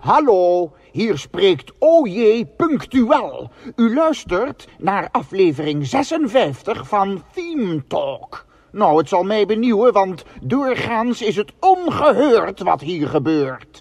Hallo, hier spreekt O.J. Punctuel. U luistert naar aflevering 56 van Theme Talk. Nou, het zal mij benieuwen, want doorgaans is het ongehoord wat hier gebeurt.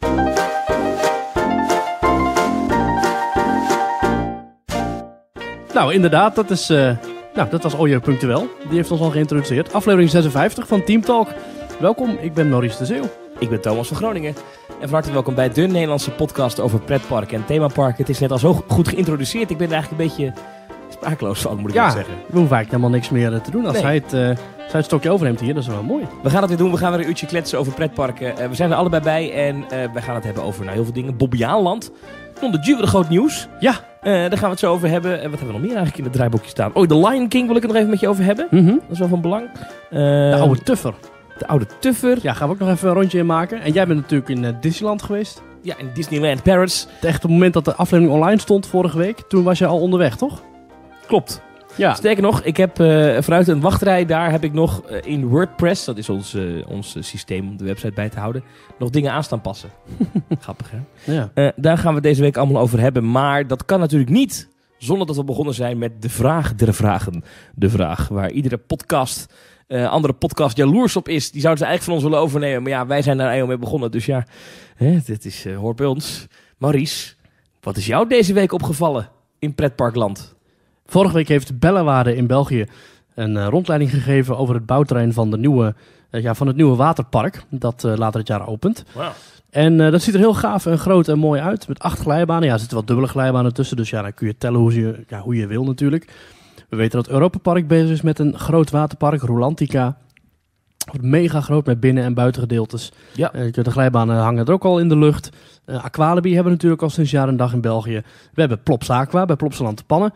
Nou, inderdaad, dat was O.J. Punctuel. Die heeft ons al geïntroduceerd. Aflevering 56 van Theme Talk. Welkom, ik ben Maurice de Zeeuw. Ik ben Thomas van Groningen. En van harte welkom bij de Nederlandse podcast over pretparken en themaparken. Het is net al zo goed geïntroduceerd. Ik ben er eigenlijk een beetje sprakeloos van, moet ik zeggen. We hoeven eigenlijk helemaal niks meer te doen. Als hij het stokje overneemt hier, dat is wel mooi. We gaan het weer doen. We gaan weer een uurtje kletsen over pretparken. We zijn er allebei bij en we gaan het hebben over heel veel dingen. Bobbejaanland. De Juwe groot nieuws. Ja. Daar gaan we het zo over hebben. Wat hebben we nog meer eigenlijk in het draaiboekje staan? Oh, The Lion King wil ik het nog even met je over hebben. Mm-hmm. Dat is wel van belang. De oude Tuffer. De oude Tuffer. Ja, gaan we ook nog even een rondje in maken. En jij bent natuurlijk in Disneyland geweest. Ja, in Disneyland Paris. Echt op het moment dat de aflevering online stond vorige week, toen was je al onderweg, toch? Klopt. Ja. Sterker nog, ik heb vanuit een wachtrij, daar heb ik nog in WordPress, dat is ons systeem om de website bij te houden, nog dingen aan staan passen. Grappig, hè? Ja. Daar gaan we het deze week allemaal over hebben. Maar dat kan natuurlijk niet zonder dat we begonnen zijn met de vraag der vragen. De vraag waar iedere andere podcast jaloers op is. Die zouden ze eigenlijk van ons willen overnemen. Maar ja, wij zijn daar eenmaal mee begonnen. Dus ja, dit hoort bij ons. Maurice, wat is jou deze week opgevallen in pretparkland? Vorige week heeft Bellewaarde in België een rondleiding gegeven over het bouwterrein van het nieuwe waterpark. Dat later het jaar opent. Wow. En dat ziet er heel gaaf en groot en mooi uit. Met 8 glijbanen. Ja, er zitten wel dubbele glijbanen tussen. Dus ja, dan kun je tellen hoe je wil natuurlijk. We weten dat Europa Park bezig is met een groot waterpark. Rolantica. Wordt mega groot met binnen- en buitengedeeltes. Ja. De glijbanen hangen er ook al in de lucht. Aqualibi hebben we natuurlijk al sinds jaar en dag in België. We hebben Plops Aqua bij Plopsaland te Pannen.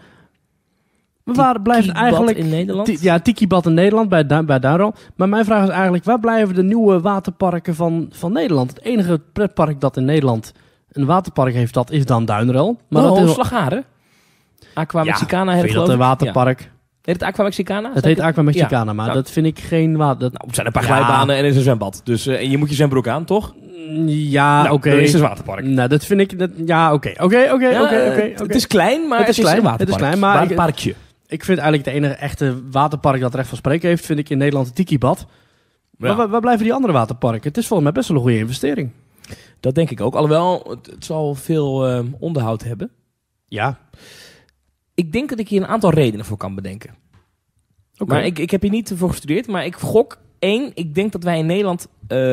Waar blijft eigenlijk in Nederland? Tikibad in Nederland, bij Duinrol. Maar mijn vraag is eigenlijk, waar blijven de nieuwe waterparken van Nederland? Het enige pretpark dat in Nederland een waterpark heeft, dat is dan Duinrol. Maar dat is Slagharen. Aqua Mexicana heet dat een waterpark. Ja. Heet het Aqua Mexicana? Het heet Aqua Mexicana, maar dat vind ik geen water. Nou, het zijn een paar glijbanen en er is een zwembad. Dus en je moet je zwembroek aan, toch? Ja, oké. Dat is een waterpark. Nou, dat vind ik... Oké. Het is klein, maar het is een waterpark. Het is klein, maar waterparkje. Ik vind eigenlijk het enige echte waterpark dat recht van spreken heeft, vind ik in Nederland het Tikibad. Ja. Maar waar blijven die andere waterparken? Het is volgens mij best wel een goede investering. Dat denk ik ook. Alhoewel, het zal veel onderhoud hebben. Ja. Ik denk dat ik hier een aantal redenen voor kan bedenken. Okay. Maar ik heb hier niet voor gestudeerd, maar ik gok 1. Ik denk dat wij in Nederland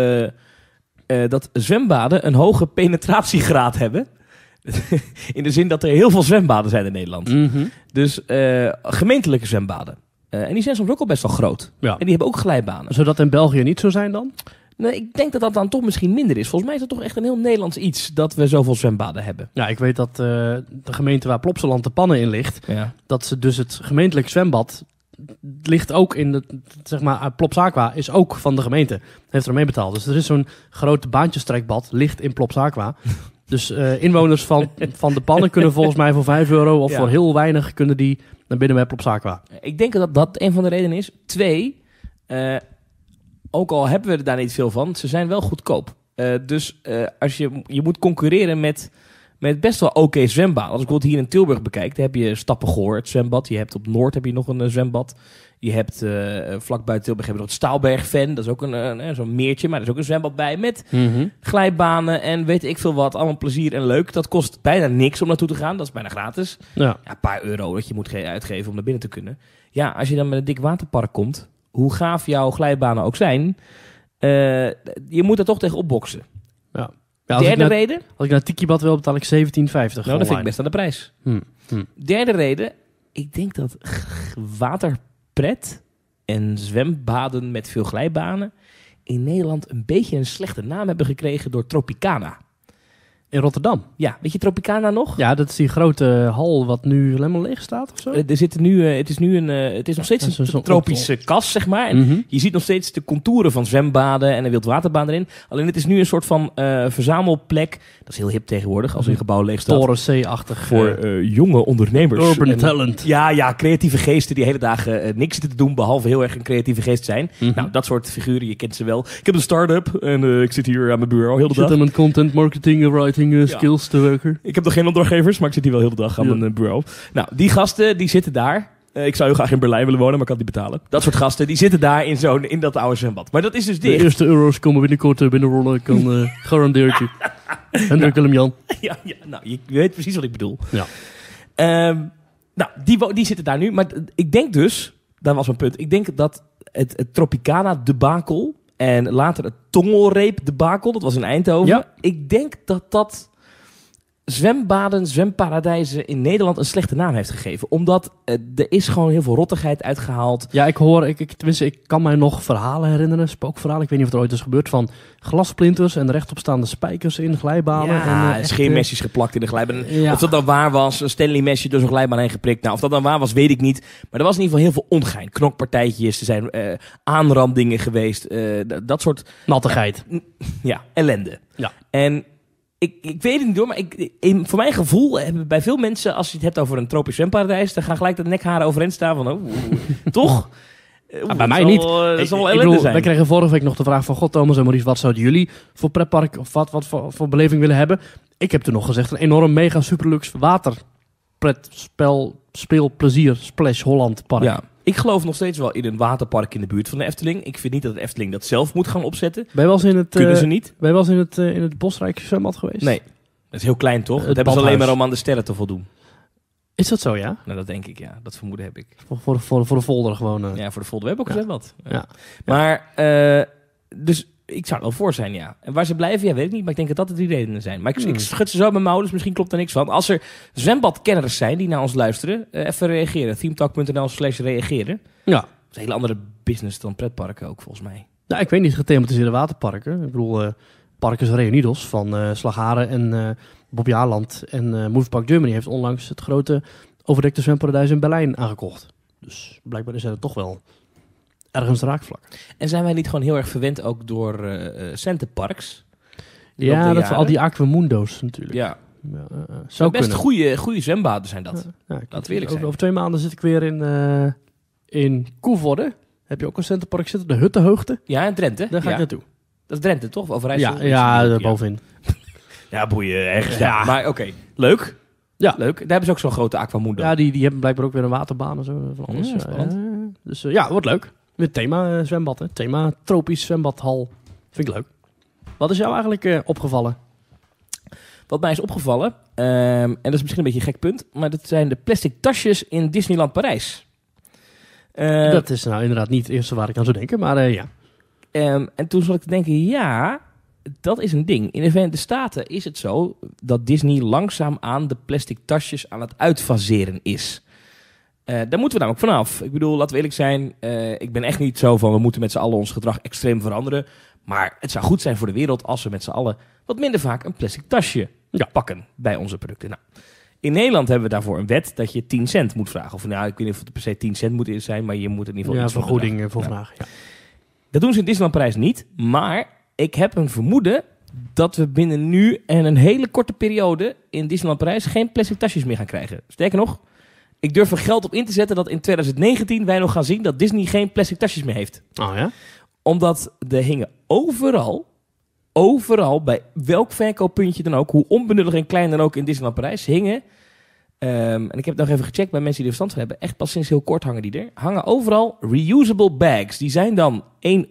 dat zwembaden een hoge penetratiegraad hebben. In de zin dat er heel veel zwembaden zijn in Nederland. Mm-hmm. Dus gemeentelijke zwembaden. En die zijn soms ook al best wel groot. Ja. En die hebben ook glijbanen. Zou dat in België niet zo zijn dan? Nee, ik denk dat dat dan toch misschien minder is. Volgens mij is het toch echt een heel Nederlands iets dat we zoveel zwembaden hebben. Ja, ik weet dat de gemeente waar Plopsaland te Pannen in ligt, dat ze dus het gemeentelijk zwembad ligt ook in Plops Aqua is ook van de gemeente. Heeft er mee betaald. Dus er is zo'n groot baantjestrekbad ligt in Plops Aqua. Dus inwoners van de Pannen kunnen volgens mij voor €5 of voor heel weinig kunnen die naar binnen bij Plops Aqua. Ik denk dat dat een van de redenen is. 2, ook al hebben we er daar niet veel van, ze zijn wel goedkoop. Dus als je moet concurreren met best wel oké zwembaden. Als ik bijvoorbeeld hier in Tilburg bekijk, dan heb je Stappengoor, het zwembad. Je hebt op Noord heb je nog een zwembad. Je hebt vlak buiten Tilburg heb je nog het Staalbergven. Dat is ook zo'n meertje, maar er is ook een zwembad bij met glijbanen en weet ik veel wat. Allemaal plezier en leuk. Dat kost bijna niks om naartoe te gaan. Dat is bijna gratis. Ja, een paar euro dat je moet uitgeven om naar binnen te kunnen. Ja, als je dan met een dik waterpark komt, hoe gaaf jouw glijbanen ook zijn, je moet er toch tegen opboksen. Ja. Derde reden? Als ik naar Tikibad wil, betaal ik €17,50. Nou, dat vind ik best aan de prijs. Derde reden, ik denk dat waterpret en zwembaden met veel glijbanen in Nederland een beetje een slechte naam hebben gekregen door Tropicana. In Rotterdam? Ja, weet je Tropicana nog? Ja, dat is die grote hal wat nu helemaal leeg staat of zo? Het is nog steeds een tropische kas, zeg maar. En je ziet nog steeds de contouren van zwembaden en een wildwaterbaan erin. Alleen het is nu een soort van verzamelplek. Dat is heel hip tegenwoordig, als een gebouw leeg staat. Toren C-achtig. Voor jonge ondernemers. Urban talent. Ja, creatieve geesten die hele dagen niks zitten te doen, behalve heel erg een creatieve geest zijn. Nou, dat soort figuren, je kent ze wel. Ik heb een start-up en ik zit hier aan mijn bureau heel de dag. Zit in mijn content marketing, writing. marketing skills te werken. Ik heb nog geen opdrachtgevers, maar ik zit hier wel heel de dag aan mijn bureau. Nou, die gasten, die zitten daar. Ik zou heel graag in Berlijn willen wonen, maar ik kan het niet betalen. Dat soort gasten, die zitten daar in dat oude zwembad. Maar dat is dus dicht. De eerste euro's komen binnenkort binnenrollen. Ik kan garandeer het je. Hendrik Willem-Jan. Ja, nou, je weet precies wat ik bedoel. Ja. Nou, die zitten daar nu. Maar ik denk dus, dat was mijn punt. Ik denk dat het Tropicana debakel en later het Tongelreep debakel, dat was in Eindhoven. Ja. Ik denk dat zwembaden, zwemparadijzen in Nederland een slechte naam heeft gegeven. Omdat er is gewoon heel veel rottigheid uitgehaald. Ja, ik kan mij nog verhalen herinneren, spookverhalen. Ik weet niet of het ooit is gebeurd van glasplinters en rechtopstaande spijkers in glijbanen. Ja, en scheermesjes geplakt in de glijbaan. Ja. Of dat dan waar was, een Stanley mesje door zo'n glijbaan heen geprikt. Nou, of dat dan waar was, weet ik niet. Maar er was in ieder geval heel veel ongein. Knokpartijtjes, er zijn aanrandingen geweest. Dat soort... Nattigheid. Ja, ellende. Ja. En... Ik weet het niet door, maar voor mijn gevoel hebben bij veel mensen, als je het hebt over een tropisch zwemparadijs, dan gaan gelijk de nekharen overeind staan van, toch? Bij mij niet. Dat zal wel ellende zijn. Wij kregen vorige week nog de vraag van, god Thomas en Maurice, wat zouden jullie voor pretpark of wat voor beleving willen hebben? Ik heb toen nog gezegd, een enorm mega superluxe speelplezier Splash Holland park. Ja. Ik geloof nog steeds wel in een waterpark in de buurt van de Efteling. Ik vind niet dat de Efteling dat zelf moet gaan opzetten. Ben je wel eens in het, kunnen ze niet. Ben je wel eens in het Bosrijk zwembad geweest? Nee, dat is heel klein toch? Dat hebben ze alleen maar om aan de sterren te voldoen. Is dat zo, ja? Nou, dat denk ik, ja. Dat vermoeden heb ik. Voor de folder gewoon. Ja, voor de folder. We hebben ook een zwembad. Ja. Maar, dus ik zou er wel voor zijn, ja. En waar ze blijven, ja, weet ik niet. Maar ik denk dat dat de 3 redenen zijn. Maar ik schud ze zo met mijn mouw, dus misschien klopt er niks van. Als er zwembadkenners zijn die naar ons luisteren, even reageren. themetalk.nl/reageren. Ja. Dat is een hele andere business dan pretparken ook, volgens mij. Nou, ik weet niet, gethematiseerde waterparken. Ik bedoel, Parkers Reunidos van Slagharen en Bobby Aland en Moviepark Germany heeft onlangs het grote overdekte zwemparadijs in Berlijn aangekocht. Dus blijkbaar is er toch wel ergens raakvlak. En zijn wij niet gewoon heel erg verwend ook door Centerparks? Ja, dat al die Aquamundo's natuurlijk. Ja. Zou best goede zwembaden zijn dat. Laten we eerlijk zijn. Over 2 maanden zit ik weer in Koevoorde. Heb je ook een Centerpark zitten? De Huttenhoogte. Ja, in Drenthe. Daar ga ik naartoe. Dat is Drenthe, toch? Overijssel? Ja, bovenin. Ja, boeien, ergens. Ja. Maar oké, leuk. Ja. Leuk. Daar hebben ze ook zo'n grote Aquamundo. Ja, die hebben blijkbaar ook weer een waterbaan en zo. Van alles. Dus wordt leuk. Met thema zwembad, hè. Thema tropisch zwembadhal. Vind ik leuk. Wat is jou eigenlijk opgevallen? Wat mij is opgevallen, en dat is misschien een beetje een gek punt, maar dat zijn de plastic tasjes in Disneyland Parijs. Dat is nou inderdaad niet het eerste waar ik aan zou denken, maar ja. En toen zat ik te denken, ja, dat is een ding. In de Verenigde Staten is het zo dat Disney langzaam aan de plastic tasjes aan het uitfaseren is. Daar moeten we namelijk vanaf. Ik bedoel, laten we eerlijk zijn, ik ben echt niet zo van we moeten met z'n allen ons gedrag extreem veranderen. Maar het zou goed zijn voor de wereld als we met z'n allen wat minder vaak een plastic tasje pakken bij onze producten. Nou, in Nederland hebben we daarvoor een wet dat je 10 cent moet vragen. Of nou, ik weet niet of het per se 10 cent moet zijn, maar je moet in ieder geval iets vergoeding voor vragen. Ja. Dat doen ze in Disneyland Parijs niet, maar ik heb een vermoeden dat we binnen nu en een hele korte periode in Disneyland Parijs geen plastic tasjes meer gaan krijgen. Sterker nog, ik durf er geld op in te zetten dat in 2019 wij nog gaan zien dat Disney geen plastic tasjes meer heeft. Oh ja? Omdat er hingen overal, bij welk verkooppuntje dan ook, hoe onbenullig en klein dan ook in Disneyland Parijs, hingen, en ik heb het nog even gecheckt bij mensen die er verstand van hebben, echt pas sinds heel kort hangen die er, hangen overal reusable bags. Die zijn dan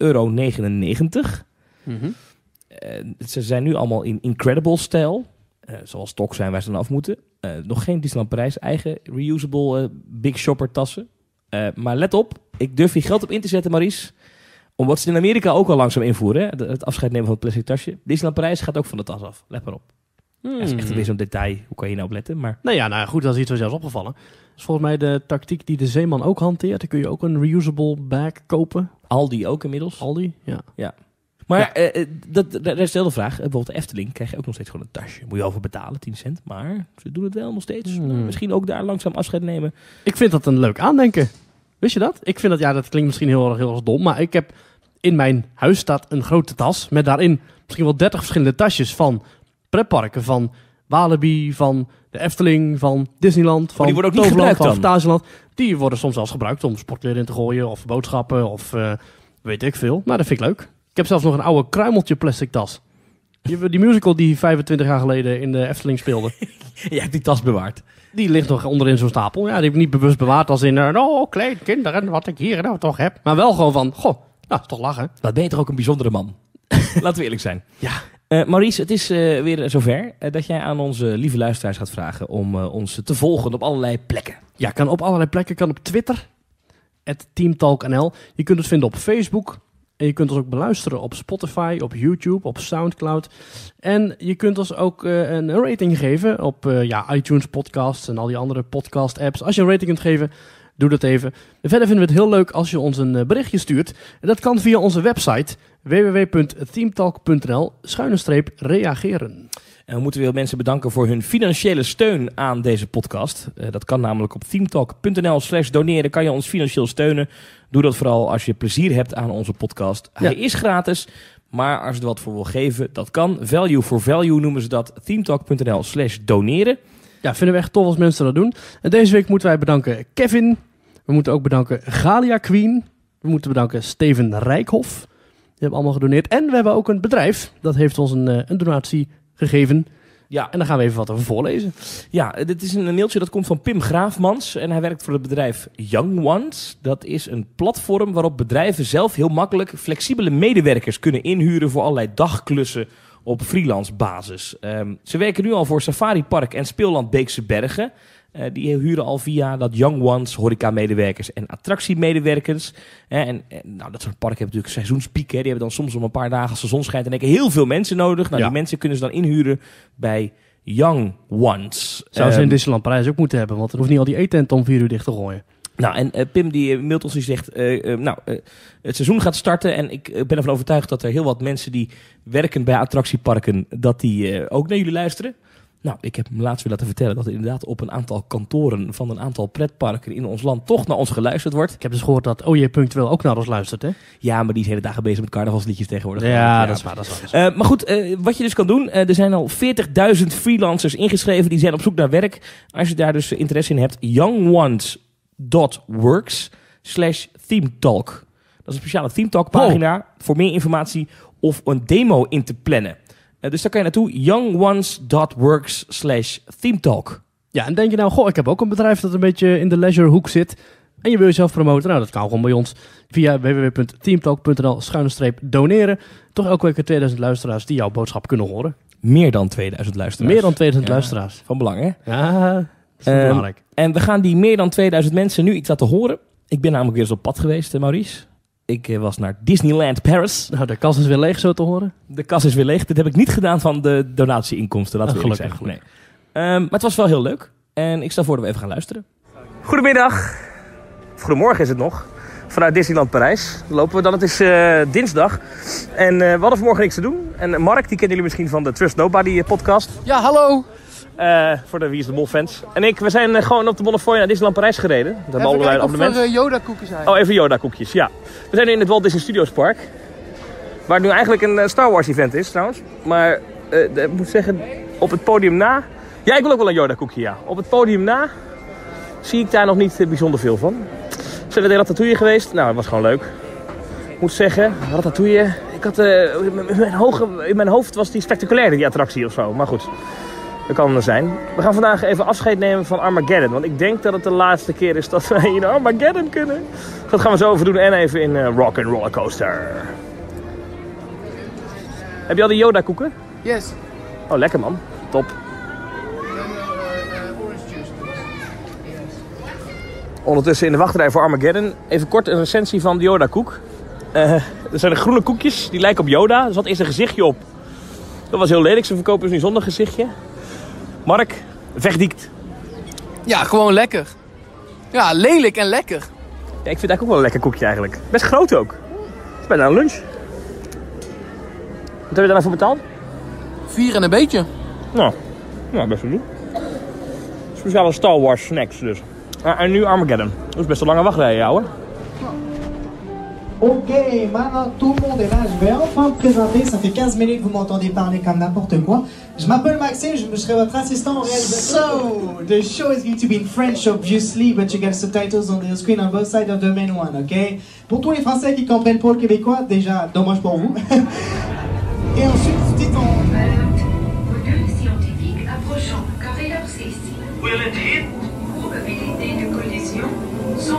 €1,99. Mm-hmm. Ze zijn nu allemaal in Incredible-stijl, zoals toch zijn waar ze dan af moeten. Nog geen Disneyland Parijs eigen reusable Big Shopper tassen. Maar let op, ik durf hier geld op in te zetten, Maurice. Omdat ze in Amerika ook al langzaam invoeren. Hè? Het afscheid nemen van het plastic tasje. Disneyland Parijs gaat ook van de tas af. Let maar op. Dat is echt weer zo'n detail. Hoe kan je nou op letten? Maar... Nou goed, dat is iets wat zelfs opgevallen. Dat is volgens mij de tactiek die de Zeeman ook hanteert. Dan kun je ook een reusable bag kopen. Aldi ook inmiddels. Aldi, ja. Maar daar is de vraag. Bijvoorbeeld de Efteling krijg je ook nog steeds gewoon een tasje. Moet je over betalen, 10 cent. Maar ze doen het wel nog steeds. Misschien ook daar langzaam afscheid nemen. Ik vind dat een leuk aandenken. Wist je dat? Ik vind dat, dat klinkt misschien heel erg dom. Maar ik heb in mijn huis staat een grote tas. Met daarin misschien wel 30 verschillende tasjes van pretparken. Van Walibi, van de Efteling, van Disneyland, van die worden ook niet gebruikt van Fantasieland. Die worden soms zelfs gebruikt om sportkleren in te gooien. Of boodschappen, of weet ik veel. Maar dat vind ik leuk. Ik heb zelfs nog een oude kruimeltje plastic tas. Die musical die 25 jaar geleden in de Efteling speelde. Je hebt die tas bewaard. Die ligt nog onderin zo'n stapel. Ja, die heb ik niet bewust bewaard als in... klein kinderen, wat ik hier nou toch heb. Maar wel gewoon van... Goh, nou, toch lachen. Wat ben je toch ook een bijzondere man. Laten we eerlijk zijn. Ja. Maurice, het is weer zover dat jij aan onze lieve luisteraars gaat vragen om ons te volgen op allerlei plekken. Ja, kan op allerlei plekken. Kan op Twitter. @teamtalknl. Je kunt ons vinden op Facebook. En je kunt ons ook beluisteren op Spotify, op YouTube, op Soundcloud. En je kunt ons ook een rating geven op iTunes podcasts en al die andere podcast apps. Als je een rating kunt geven, doe dat even. En verder vinden we het heel leuk als je ons een berichtje stuurt. En dat kan via onze website www.teamtalk.nl/reageren. En we moeten weer mensen bedanken voor hun financiële steun aan deze podcast. Dat kan namelijk op teamtalk.nl/doneren. Kan je ons financieel steunen. Doe dat vooral als je plezier hebt aan onze podcast. Hij is gratis, maar als je er wat voor wil geven, dat kan. Value for value noemen ze dat. teamtalk.nl/doneren. Ja, vinden we echt tof als mensen dat doen. En deze week moeten wij bedanken Kevin. We moeten ook bedanken Galia Queen. We moeten bedanken Steven Rijkhoff. Die hebben allemaal gedoneerd. En we hebben ook een bedrijf. Dat heeft ons een donatie gegeven. Ja. En daar gaan we even wat over voorlezen. Ja, dit is een mailtje dat komt van Pim Graafmans. En hij werkt voor het bedrijf Young Ones. Dat is een platform waarop bedrijven zelf heel makkelijk flexibele medewerkers kunnen inhuren voor allerlei dagklussen op freelance basis. Ze werken nu al voor Safari Park en Speelland Beekse Bergen. Die huren al via dat Young Ones horeca-medewerkers en attractiemedewerkers. En dat soort parken hebben natuurlijk seizoenspieken. Die hebben dan soms om een paar dagen als de zon schijnt en denken heel veel mensen nodig. Nou, die mensen kunnen ze dan inhuren bij Young Ones. Zou ze in Disneyland Parijs ook moeten hebben, want er hoeft niet al die eettent om 4 uur dicht te gooien. Nou, en Pim die mailt ons, die zegt, het seizoen gaat starten en ik ben ervan overtuigd dat er heel wat mensen die werken bij attractieparken, dat die ook naar jullie luisteren. Nou, ik heb hem laatst weer laten vertellen dat er inderdaad op een aantal kantoren van een aantal pretparken in ons land toch naar ons geluisterd wordt. Ik heb dus gehoord dat OJ Punctueel ook naar ons luistert, hè? Ja, maar die is de hele dagen bezig met carnavalsliedjes tegenwoordig. Ja, dat is waar. Maar goed, wat je dus kan doen, er zijn al 40.000 freelancers ingeschreven, die zijn op zoek naar werk. Als je daar dus interesse in hebt, youngones.works/themetalk. Dat is een speciale Themetalk pagina voor meer informatie of een demo in te plannen. Dus daar kan je naartoe, youngones.works/themetalk. Ja, en denk je nou, ik heb ook een bedrijf dat een beetje in de leisure hoek zit. En je wil jezelf promoten. Nou, dat kan gewoon bij ons via www.teamtalk.nl/doneren. Toch elke week 2000 luisteraars die jouw boodschap kunnen horen. Meer dan 2000 luisteraars. Meer dan 2000 luisteraars. Van belang, hè? Ja, dat is belangrijk. En we gaan die meer dan 2000 mensen nu iets laten horen. Ik ben namelijk weer eens op pad geweest, Maurice. Ik was naar Disneyland Paris. Nou, de kas is weer leeg, zo te horen. De kas is weer leeg. Dit heb ik niet gedaan van de donatieinkomsten. Laten we eerlijk zijn. Nee. Maar het was wel heel leuk. En ik stel voor dat we even gaan luisteren. Goedemiddag. Of goedemorgen is het nog. Vanuit Disneyland Parijs lopen we dan. Het is dinsdag. En we hadden vanmorgen niks te doen. En Mark, die kennen jullie misschien van de Trust Nobody podcast. Ja, hallo. Voor de Wie is de Mol fans. En we zijn gewoon op de Bonnefoy naar Disneyland Parijs gereden. Dat hebben allebei een abonnement. Even Yoda koekjes zijn. Oh, even Yoda koekjes, ja. We zijn nu in het Walt Disney Studios Park. Waar nu eigenlijk een Star Wars event is trouwens. Maar ik moet zeggen, op het podium na... Ja, ik wil ook wel een Yoda koekje, ja. Op het podium na zie ik daar nog niet bijzonder veel van. We zijn naar de Ratatouille geweest. Nou, dat was gewoon leuk. Ik moet zeggen, Ratatouille... Ik had, in mijn hoofd was die spectaculair, die attractie of zo. Maar goed... Dat kan er zijn. We gaan vandaag even afscheid nemen van Armageddon. Want ik denk dat het de laatste keer is dat wij in Armageddon kunnen. Dat gaan we zo over doen. En even in Rock and Roller Coaster. Heb je al die Yoda koeken? Yes. Oh, lekker man. Top. Ondertussen in de wachtrij voor Armageddon. Even kort een recensie van de Yoda koek. Er zijn de groene koekjes. Die lijken op Yoda. Er zat eerst een gezichtje op. Dat was heel lelijk. Ze verkopen dus nu zonder gezichtje. Mark, verdict. Ja, gewoon lekker. Ja, lelijk en lekker. Ja, ik vind het eigenlijk ook wel een lekker koekje eigenlijk. Best groot ook. Het is bijna een lunch. Wat heb je daar nou voor betaald? 4 en een beetje. Nou, best wel doen. Speciale Star Wars snacks dus. En nu Armageddon. Dat is best een lange wachtrij, jou, hè? Ok, maintenant tout le monde est là. Je vais enfin me présenter. Ça fait 15 minutes que vous m'entendez parler comme n'importe quoi. Je m'appelle Maxime, je serai votre assistant réalisateur. So, the show is going to be in French, obviously, but you get subtitles on the screen on both sides of the main one, ok? Pour tous les Français qui comprennent pas le québécois, déjà, dommage pour vous. Et ensuite, tu dis ton... Will it hit? Probabilité de collision 100%.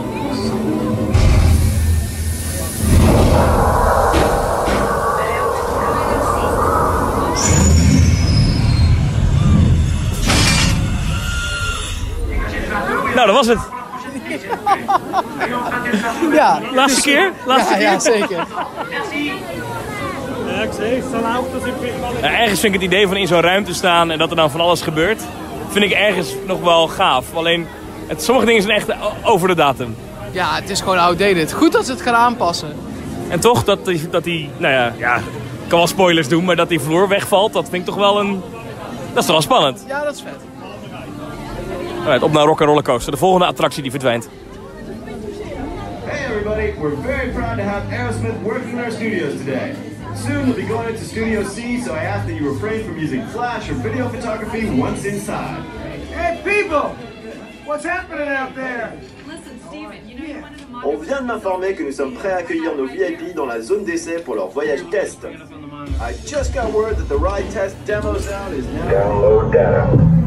Nou, dat was het. Ja. Laatste keer? Laatste keer? Ja, zeker. Ergens vind ik het idee van in zo'n ruimte staan en dat er dan van alles gebeurt, vind ik ergens nog wel gaaf. Alleen, sommige dingen zijn echt over de datum. Ja, het is gewoon outdated. Goed dat ze het gaan aanpassen. En toch, dat die nou ja, ik kan wel spoilers doen, maar dat die vloer wegvalt, dat vind ik toch wel dat is toch wel spannend. Ja, dat is vet. Alright, op naar Rock'n'Roller Coaster, de volgende attractie die verdwijnt. Hey everybody, we're very proud to have Aerosmith working in our studios today. Soon we'll be going into Studio C, so I ask that you refrain from using flash or video photography once inside. Hey people! What's happening out there? Listen, Steven, you know you're one of the On vient de m'informer que nous sommes prêts à accueillir nos VIP dans la zone d'essai pour leur voyage test. I just got word that the ride test demo sound is now... Download data.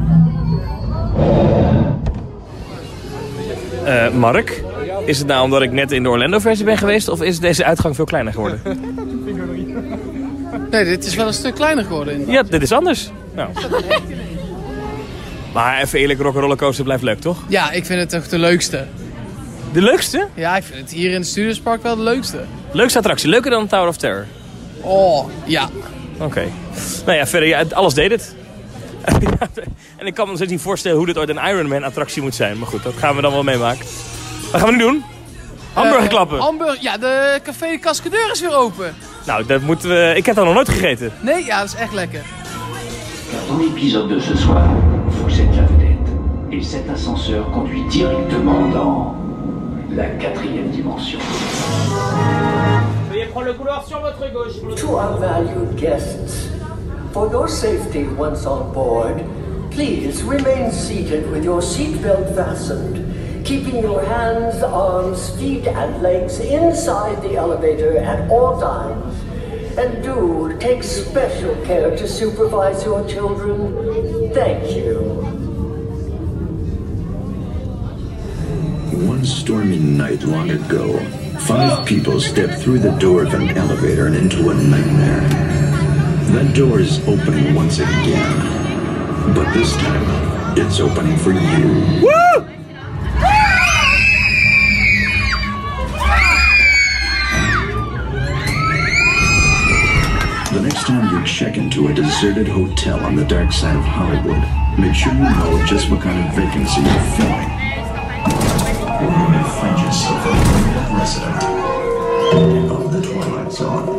Mark, is het nou omdat ik net in de Orlando-versie ben geweest of is deze uitgang veel kleiner geworden? Nee, dit is wel een stuk kleiner geworden. Inderdaad. Ja, dit is anders. Nou. Maar even eerlijk, Rock'n'Roller Coaster blijft leuk, toch? Ja, ik vind het toch de leukste. De leukste? Ja, ik vind het hier in het Studiospark wel de leukste. Leukste attractie, leuker dan Tower of Terror? Oh, ja. Oké. Nou ja, verder, ja, alles deed het. En ik kan me nog steeds niet voorstellen hoe dit ooit een Iron Man attractie moet zijn. Maar goed, dat gaan we dan wel meemaken. Wat gaan we nu doen? Hamburger klappen. Ja, de café Cascadeur is weer open. Nou, dat moeten we... Ik heb dat nog nooit gegeten. Nee, ja, dat is echt lekker. Dans l'épisode de ce soir, vous êtes la vedette. Et cet ascenseur conduit directement dans la 4e dimension. Veuillez prendre le couloir sur votre gauche. To our valued guests, for your safety once on board, please remain seated with your seatbelt fastened, keeping your hands, arms, feet and legs inside the elevator at all times. And do take special care to supervise your children. Thank you. One stormy night long ago, 5 people stepped through the door of an elevator and into a nightmare. That door is opening once again, but this time it's opening for you. Woo! The next time you check into a deserted hotel on the dark side of Hollywood, make sure you know just what kind of vacancy you're filling. Or you may find yourself a resident of the Twilight Zone.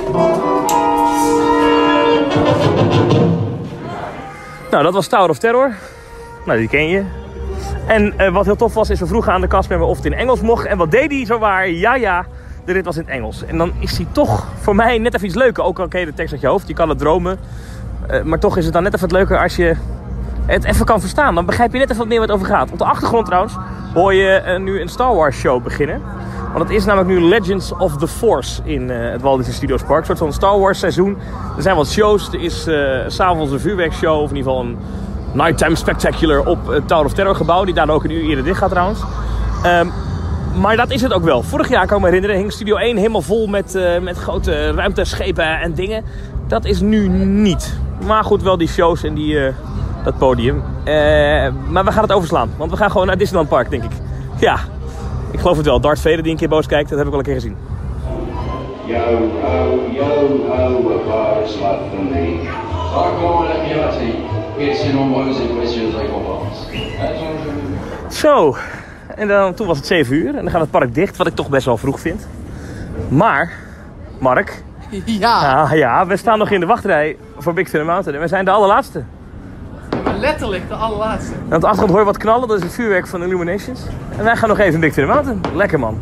Nou, dat was Tower of Terror. Nou, die ken je. En wat heel tof was, is we vroegen aan de castmember of het in Engels mocht. En wat deed hij zowaar? Ja, de rit was in het Engels. En dan is hij toch voor mij net even iets leuker. Ook al ken je de tekst uit je hoofd, je kan het dromen. Maar toch is het dan net even leuker als je het even kan verstaan. Dan begrijp je net even wat meer waar het over gaat. Op de achtergrond trouwens hoor je nu een Star Wars show beginnen. Want het is namelijk nu Legends of the Force in het Walt Disney Studios Park. Een soort van Star Wars seizoen. Er zijn wat shows. Er is 's avonds een vuurwerkshow. Of in ieder geval een nighttime spectacular op het Tower of Terror gebouw. Die daar ook een uur eerder dicht gaat trouwens. Maar dat is het ook wel. Vorig jaar kan ik me herinneren, hing Studio 1 helemaal vol met grote ruimteschepen en dingen. Dat is nu niet. Maar goed, wel die shows en dat podium. Maar we gaan het overslaan. Want we gaan gewoon naar Disneyland Park, denk ik. Ja, ik geloof het wel. Darth Vader die een keer boos kijkt, dat heb ik al een keer gezien. Yo ho, yo ho, a virus like for me. Hardcore reality. It's in almost in questions like Zo, en dan, toen was het 7 uur en dan gaat het park dicht, wat ik toch best wel vroeg vind. Maar, Mark, ja, we staan nog in de wachtrij voor Big Thunder Mountain en we zijn de allerlaatste. Letterlijk de allerlaatste. En op de achtergrond hoor je wat knallen, dat is het vuurwerk van Illuminations. En wij gaan nog even in Big Thunder Mountain. Lekker man.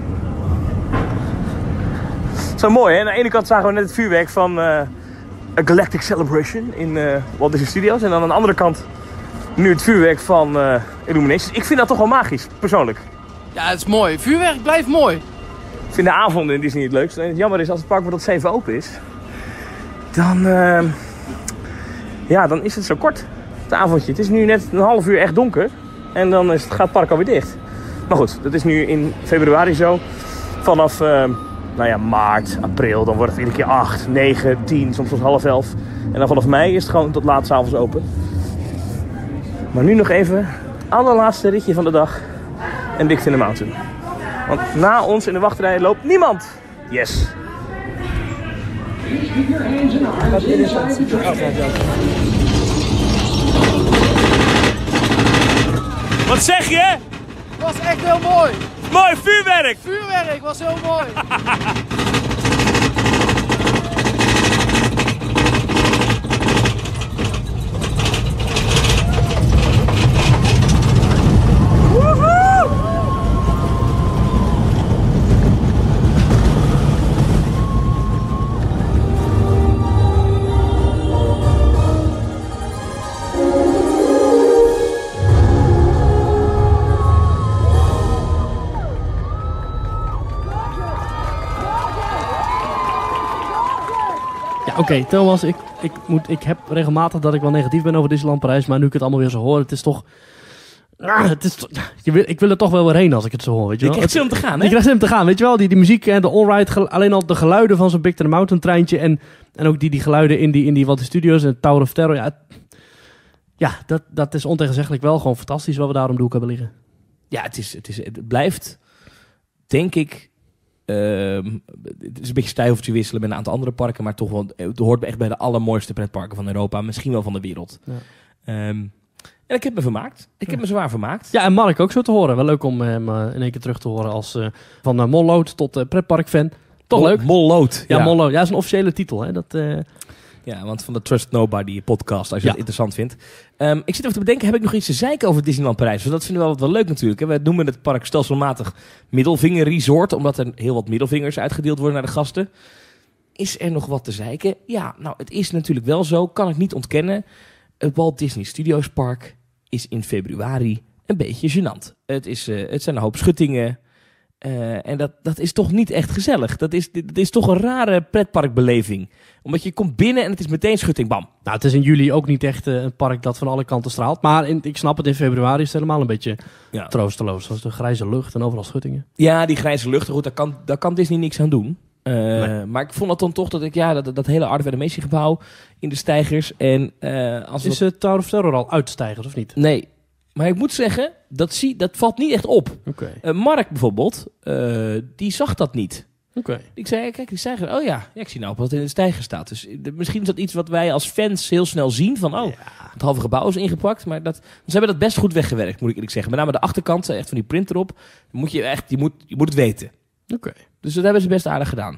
Zo mooi hè, aan de ene kant zagen we net het vuurwerk van A Galactic Celebration in Walt Disney Studios. En aan de andere kant nu het vuurwerk van Illuminations. Ik vind dat toch wel magisch, persoonlijk. Ja, het is mooi. Vuurwerk blijft mooi. Ik vind de avonden in Disney het leukst. En het jammer is, als het park tot 7 open is, dan is het zo kort. Het avondje. Het is nu net een half uur echt donker. En dan gaat het park alweer dicht. Maar goed, dat is nu in februari zo. Vanaf maart, april, dan wordt het iedere keer 8, 9, 10, soms tot 10:30. En dan vanaf mei is het gewoon tot laat 's avonds open. Maar nu nog even, allerlaatste ritje van de dag. En Big Thunder Mountain. Want na ons in de wachtrij loopt niemand. Yes. Wat zeg je? Het was echt heel mooi. Mooi vuurwerk! Vuurwerk was heel mooi. Oké, Thomas, ik heb regelmatig dat ik wel negatief ben over Disneyland Parijs, maar nu ik het allemaal weer zo hoor, het is toch... ik wil er toch wel weer heen als ik het zo hoor, weet je wel. Je krijgt zin om te gaan, hè? Je krijgt zin om te gaan, weet je wel. Die muziek en de all-ride, alleen al de geluiden van zo'n Big Thunder Mountain treintje en ook die geluiden in die Walt Disney Studios en Tower of Terror. Dat is ontegenzeggelijk wel gewoon fantastisch wat we daar om de hoek hebben liggen. Ja, het blijft, denk ik... het is een beetje stijfeltje wisselen met een aantal andere parken, maar toch wel, het hoort echt bij de allermooiste pretparken van Europa, misschien wel van de wereld. Ja. En ik heb me vermaakt. Ik heb me zwaar vermaakt. Ja, en Mark ook zo te horen. Wel leuk om hem in één keer terug te horen als van Molloot tot pretparkfan. Toch leuk? Molloot. Ja, Molloot. Ja, dat is een officiële titel. Hè? Ja, want van de Trust Nobody podcast, als je dat interessant vindt. Ik zit even te bedenken, heb ik nog iets te zeiken over Disneyland Parijs? Want dat vinden we altijd wel leuk natuurlijk. Hè? We noemen het park stelselmatig Middelvinger Resort, omdat er heel wat middelvingers uitgedeeld worden naar de gasten. Is er nog wat te zeiken? Ja, nou, het is natuurlijk wel zo, kan ik niet ontkennen. Het Walt Disney Studios Park is in februari een beetje gênant. Het zijn een hoop schuttingen. En dat is toch niet echt gezellig. Dat is toch een rare pretparkbeleving. Omdat je komt binnen en het is meteen schutting, bam. Nou, het is in juli ook niet echt een park dat van alle kanten straalt. Maar ik snap het, in februari is het helemaal een beetje troosteloos. Zoals de grijze lucht en overal schuttingen. Ja, die grijze lucht, goed, daar kan Disney niks aan doen. Nee. Maar ik vond het dan toch dat hele Art of Animation gebouw in de steigers. En, is Tower of Terror al uit de steigers of niet? Nee. Maar ik moet zeggen, dat valt niet echt op. Okay. Mark bijvoorbeeld, die zag dat niet. Okay. Ik zei, kijk, die steiger. Oh ja, ik zie nou wat in de steiger staat. Dus misschien is dat iets wat wij als fans heel snel zien. Van, het halve gebouw is ingepakt. Maar ze hebben dat best goed weggewerkt, moet ik eerlijk zeggen. Met name de achterkant, echt van die print erop. Moet je echt, je moet het weten. Okay. Dus dat hebben ze best aardig gedaan.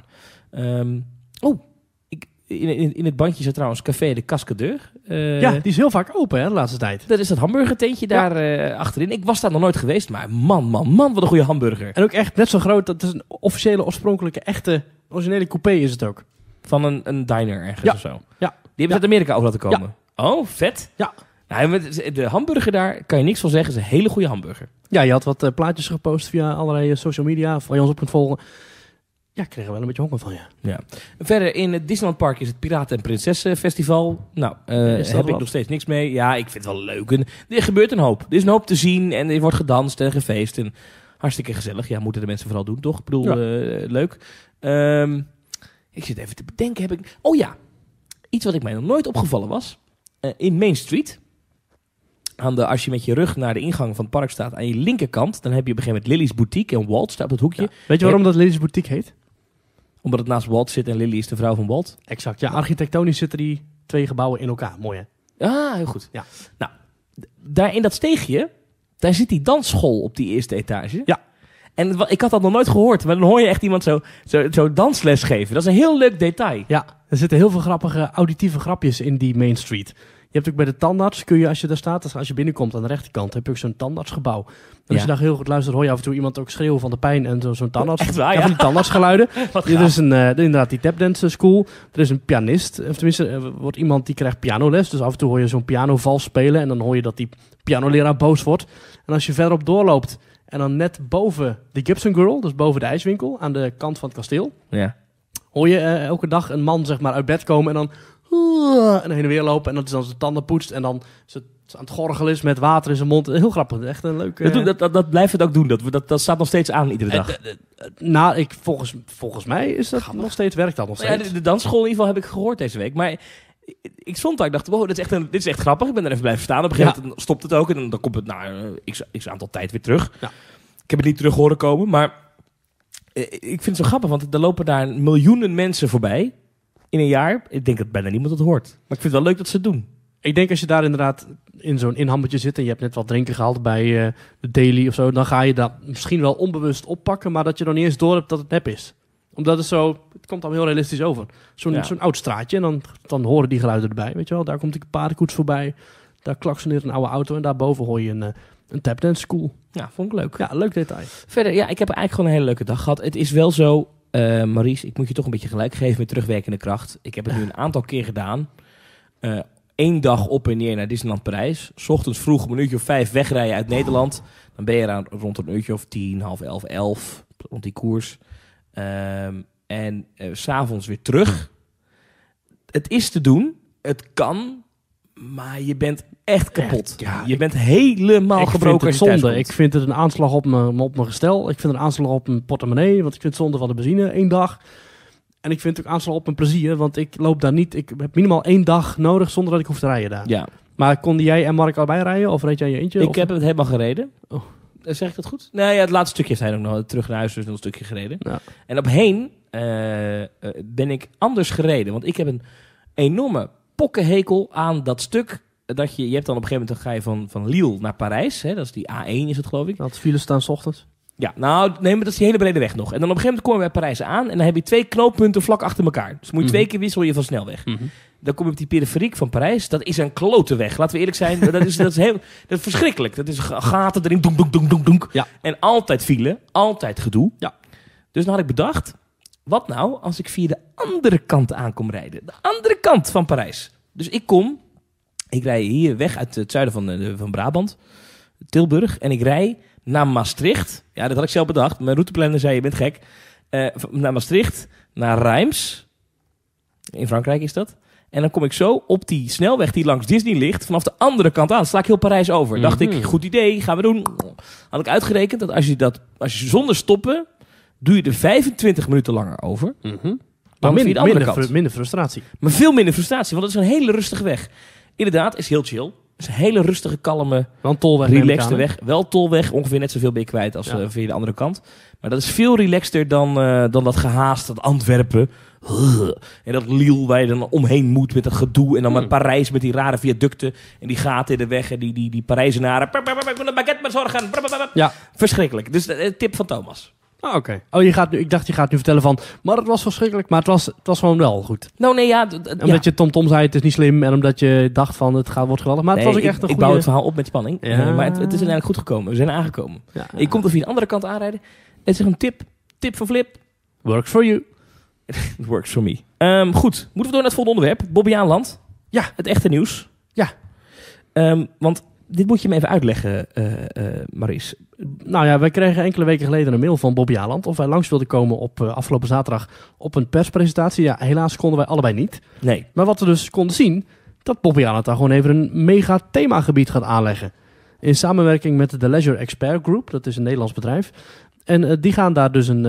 In het bandje zit trouwens Café de Cascadeur. Ja, die is heel vaak open de laatste tijd. Dat is dat hamburgertentje daar achterin. Ik was daar nog nooit geweest, maar man, wat een goede hamburger. En ook echt net zo groot. Dat is een officiële, oorspronkelijke, echte, originele coupé is het ook. Van een diner ergens of zo. Ja. Die hebben ze uit Amerika over laten komen. Ja. Oh, vet. Ja. Nou, de hamburger daar, kan je niks van zeggen, is een hele goede hamburger. Ja, je had wat plaatjes gepost via allerlei social media, waar je ons op kunt volgen. Ja, ik kreeg er wel een beetje honger van, ja. Verder, in het Disneyland Park is het Piraten en Prinsessen Festival. Nou, heb ik nog steeds niks mee. Ja, ik vind het wel leuk. En er gebeurt een hoop. Er is een hoop te zien en er wordt gedanst en gefeest. En hartstikke gezellig. Ja, moeten de mensen vooral doen, toch? Ik bedoel, leuk. Ik zit even te bedenken. Oh ja, iets wat ik mij nog nooit opgevallen was. In Main Street, als je met je rug naar de ingang van het park staat, aan je linkerkant, dan heb je op een gegeven moment Lily's Boutique en Walt staat op het hoekje. Ja. Weet je waarom dat Lily's Boutique heet? Omdat het naast Walt zit en Lily is de vrouw van Walt. Exact, ja. Architectonisch zitten die twee gebouwen in elkaar. Mooi, hè? Ah, heel goed. Ja. Nou, daar in dat steegje, daar zit die dansschool op die eerste etage. Ja. En ik had dat nog nooit gehoord, maar dan hoor je echt iemand zo dansles geven. Dat is een heel leuk detail. Ja, er zitten heel veel grappige auditieve grapjes in die Main Street. Je hebt ook bij de tandarts, kun je als je daar staat, als je binnenkomt aan de rechterkant, heb je ook zo'n tandartsgebouw. En als je daar heel goed luistert, hoor je af en toe iemand ook schreeuwen van de pijn en zo'n tandarts. Echt waar, van die tandartsgeluiden. Er is inderdaad die tapdance school. Er is een pianist, of tenminste, er wordt iemand die krijgt pianoles. Dus af en toe hoor je zo'n piano vals spelen en dan hoor je dat die pianoleraar boos wordt. En als je verderop doorloopt en dan net boven de Gibson Girl, dus boven de ijswinkel, aan de kant van het kasteel, hoor je elke dag een man zeg maar uit bed komen en dan en heen en weer lopen. En dat is dan zijn tanden poetst. En dan is het aan het gorgelen is met water in zijn mond. Heel grappig. Echt een leuk... Dat blijft het ook doen. Dat staat nog steeds aan iedere dag. Volgens mij is dat nog steeds, werkt dat nog steeds. Ja, de dansschool in ieder geval heb ik gehoord deze week. Maar ik stond daar, ik dacht, wow, dit is echt grappig. Ik ben er even blijven staan. Op een gegeven moment stopt het ook. En dan komt het na x aantal tijd weer terug. Ja. Ik heb het niet terug horen komen. Maar ik vind het zo grappig. Want er lopen daar miljoenen mensen voorbij in een jaar. Ik denk dat bijna niemand het hoort. Maar ik vind het wel leuk dat ze het doen. Ik denk als je daar inderdaad in zo'n inhammetje zit en je hebt net wat drinken gehaald bij de Daily of zo, dan ga je dat misschien wel onbewust oppakken, maar dat je dan niet eens door hebt dat het nep is. Omdat het komt dan heel realistisch over. Zo'n oud straatje en dan horen die geluiden erbij, weet je wel. Daar komt een paardenkoets voorbij, daar klaksoneert een oude auto en daarboven hoor je een tapdance school. Ja, vond ik leuk. Ja, leuk detail. Verder, ja, ik heb eigenlijk gewoon een hele leuke dag gehad. Het is wel zo, Maurice, ik moet je toch een beetje gelijk geven met terugwerkende kracht. Ik heb het nu een aantal keer gedaan. 1 dag op en neer naar Disneyland Parijs. 's Ochtends vroeg een minuutje of 5 wegrijden uit Nederland. Dan ben je rond een uurtje of 10, half 11, 11. Rond die koers. En 's avonds weer terug. Het is te doen. Het kan. Maar je bent echt kapot. Je bent helemaal gebroken. Ik vind het zonde. Ik vind het een aanslag op mijn gestel. Ik vind het een aanslag op mijn portemonnee. Want ik vind het zonde van de benzine. 1 dag. En ik vind het ook aanslag op mijn plezier, want ik loop daar niet... Ik heb minimaal 1 dag nodig zonder dat ik hoef te rijden daar. Ja. Maar konden jij en Mark allebei rijden? Of reed jij je eentje? Ik heb het helemaal gereden. Oh. Zeg ik dat goed? Nee, ja, het laatste stukje zijn ook nog terug naar huis, dus nog een stukje gereden. Ja. En op heen ben ik anders gereden. Want ik heb een enorme pokkenhekel aan dat stuk... dat je hebt dan op een gegeven moment... dan ga je van Lille naar Parijs. Hè, dat is die A1 is het, geloof ik. Dat files staan 's ochtends. Ja, nou, nee, maar dat is die hele brede weg nog. En dan op een gegeven moment komen we bij Parijs aan... en dan heb je 2 knooppunten vlak achter elkaar. Dus moet je 2 keer wissel je van snelweg. Dan kom je op die periferiek van Parijs. Dat is een klote weg. Laten we eerlijk zijn. Dat is verschrikkelijk. Dat is gaten erin. Donk, donk, donk, donk, donk. Ja. En altijd file. Altijd gedoe. Ja. Dus dan had ik bedacht... wat nou als ik via de andere kant aankom rijden? De andere kant van Parijs. Dus ik rij hier weg uit het zuiden van Brabant. Tilburg. En ik rij... naar Maastricht. Ja, dat had ik zelf bedacht. Mijn routeplanner zei, je bent gek. Naar Maastricht, naar Reims. In Frankrijk is dat. En dan kom ik zo op die snelweg die langs Disney ligt... vanaf de andere kant aan. Sla ik heel Parijs over. Dacht ik, goed idee, gaan we doen. Had ik uitgerekend dat als je zonder stoppen... doe je er 25 minuten langer over. Maar minder frustratie. Maar veel minder frustratie, want het is een hele rustige weg. Inderdaad, is heel chill. Het is een hele rustige, kalme, relaxte weg. Wel tolweg, ongeveer net zoveel ben je kwijt als via de andere kant. Maar dat is veel relaxter dan dat gehaast, dat Antwerpen. En dat Lille waar je dan omheen moet met dat gedoe. En dan met Parijs met die rare viaducten en die gaten in de weg. En die Parijzenaren. Ik moet een baguette met zorgen. Ja. Verschrikkelijk. Dus tip van Thomas. Ah, oké. Oh, ik dacht je gaat nu vertellen van... maar het was verschrikkelijk, maar het was gewoon wel goed. Nou, nee, ja. Omdat je Tom zei, het is niet slim... en omdat je dacht van, wordt geweldig. Maar het was ook echt een goede... Ik bouw het verhaal op met spanning. Ja. Maar het is uiteindelijk goed gekomen. We zijn aangekomen. Ja. Ik kom er via de andere kant aanrijden. Het is een tip van Flip. Works for you. It works for me. Goed, moeten we door naar het volgende onderwerp. Bobbejaanland. Ja. Het echte nieuws. Ja. Want... dit moet je me even uitleggen, Maurice. Nou ja, wij kregen enkele weken geleden een mail van Bobbejaanland... of wij langs wilden komen op afgelopen zaterdag op een perspresentatie. Ja, helaas konden wij allebei niet. Nee. Maar wat we dus konden zien... dat Bobbejaanland daar gewoon even een mega themagebied gaat aanleggen. In samenwerking met de Leisure Expert Group. Dat is een Nederlands bedrijf. En die gaan daar dus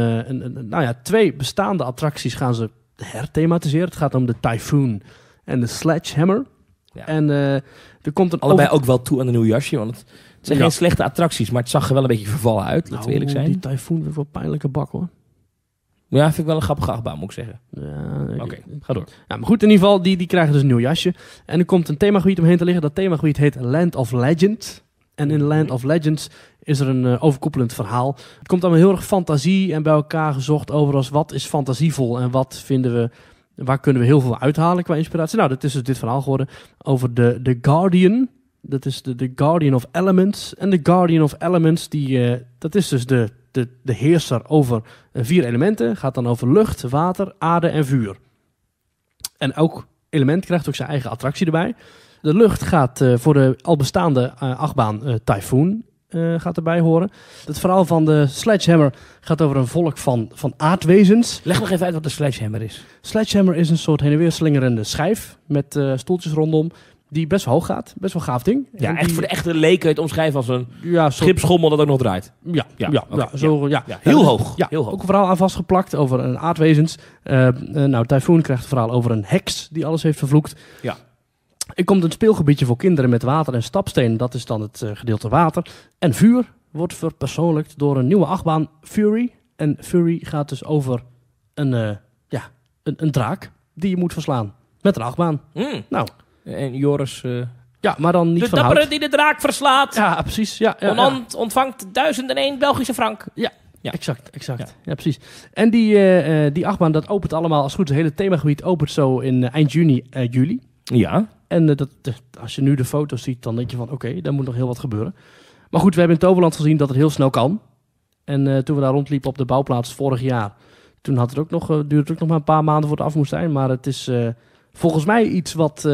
2 bestaande attracties gaan ze herthematiseren. Het gaat om de Typhoon en de Sledgehammer... Ja. En er komt een allebei ook wel toe aan een nieuw jasje, want het zijn geen slechte attracties, maar het zag er wel een beetje vervallen uit, laten we eerlijk zijn. Die Typhoon werd wel een pijnlijke bak, hoor. Ja, vind ik wel een grappige achtbaan, moet ik zeggen. Ja, Oké, ga door. Ja, maar goed, in ieder geval, die krijgen dus een nieuw jasje. En er komt een themagebied omheen te liggen. Dat themagebied heet Land of Legend. En in Land of Legends is er een overkoepelend verhaal. Het komt allemaal heel erg fantasie en bij elkaar gezocht over als wat is fantasievol en wat vinden we... waar kunnen we heel veel uithalen qua inspiratie? Nou, dat is dus dit verhaal geworden over de Guardian. Dat is de Guardian of Elements. En de Guardian of Elements, dat is dus de heerser over 4 elementen. Gaat dan over lucht, water, aarde en vuur. En elk element krijgt ook zijn eigen attractie erbij. De lucht gaat voor de al bestaande achtbaan Typhoon. gaat erbij horen. Het verhaal van de Sledgehammer gaat over een volk van aardwezens. Leg nog even uit wat de Sledgehammer is. Sledgehammer is een soort heen en weer slingerende schijf met stoeltjes rondom. Die best wel hoog gaat. Best wel gaaf ding. Ja, en echt die, voor de echte leek kun je het omschrijven als een soort schipschommel dat ook nog draait. Ja. Heel hoog. Ja, heel hoog. Ook een verhaal aan vastgeplakt over een aardwezens. Typhoon krijgt een verhaal over een heks die alles heeft vervloekt. Ja. Er komt een speelgebiedje voor kinderen met water en stapsteen. Dat is dan het gedeelte water. En vuur wordt verpersoonlijkt door een nieuwe achtbaan, Fury. En Fury gaat dus over een draak die je moet verslaan. Met een achtbaan. Nou. En Joris... ja, maar dan niet de van dappere hout. die de draak verslaat. Ja, precies. Ja, ontvangt 1001 Belgische frank. Ja. Exact. Ja, precies. En die achtbaan, dat opent allemaal, als het goed is, het hele themagebied opent zo in eind juli. Ja. En als je nu de foto's ziet, dan denk je van oké, daar moet nog heel wat gebeuren. Maar goed, we hebben in Toverland gezien dat het heel snel kan. En toen we daar rondliepen op de bouwplaats vorig jaar, toen duurde het ook nog maar een paar maanden voor het af moest zijn. Maar het is volgens mij iets wat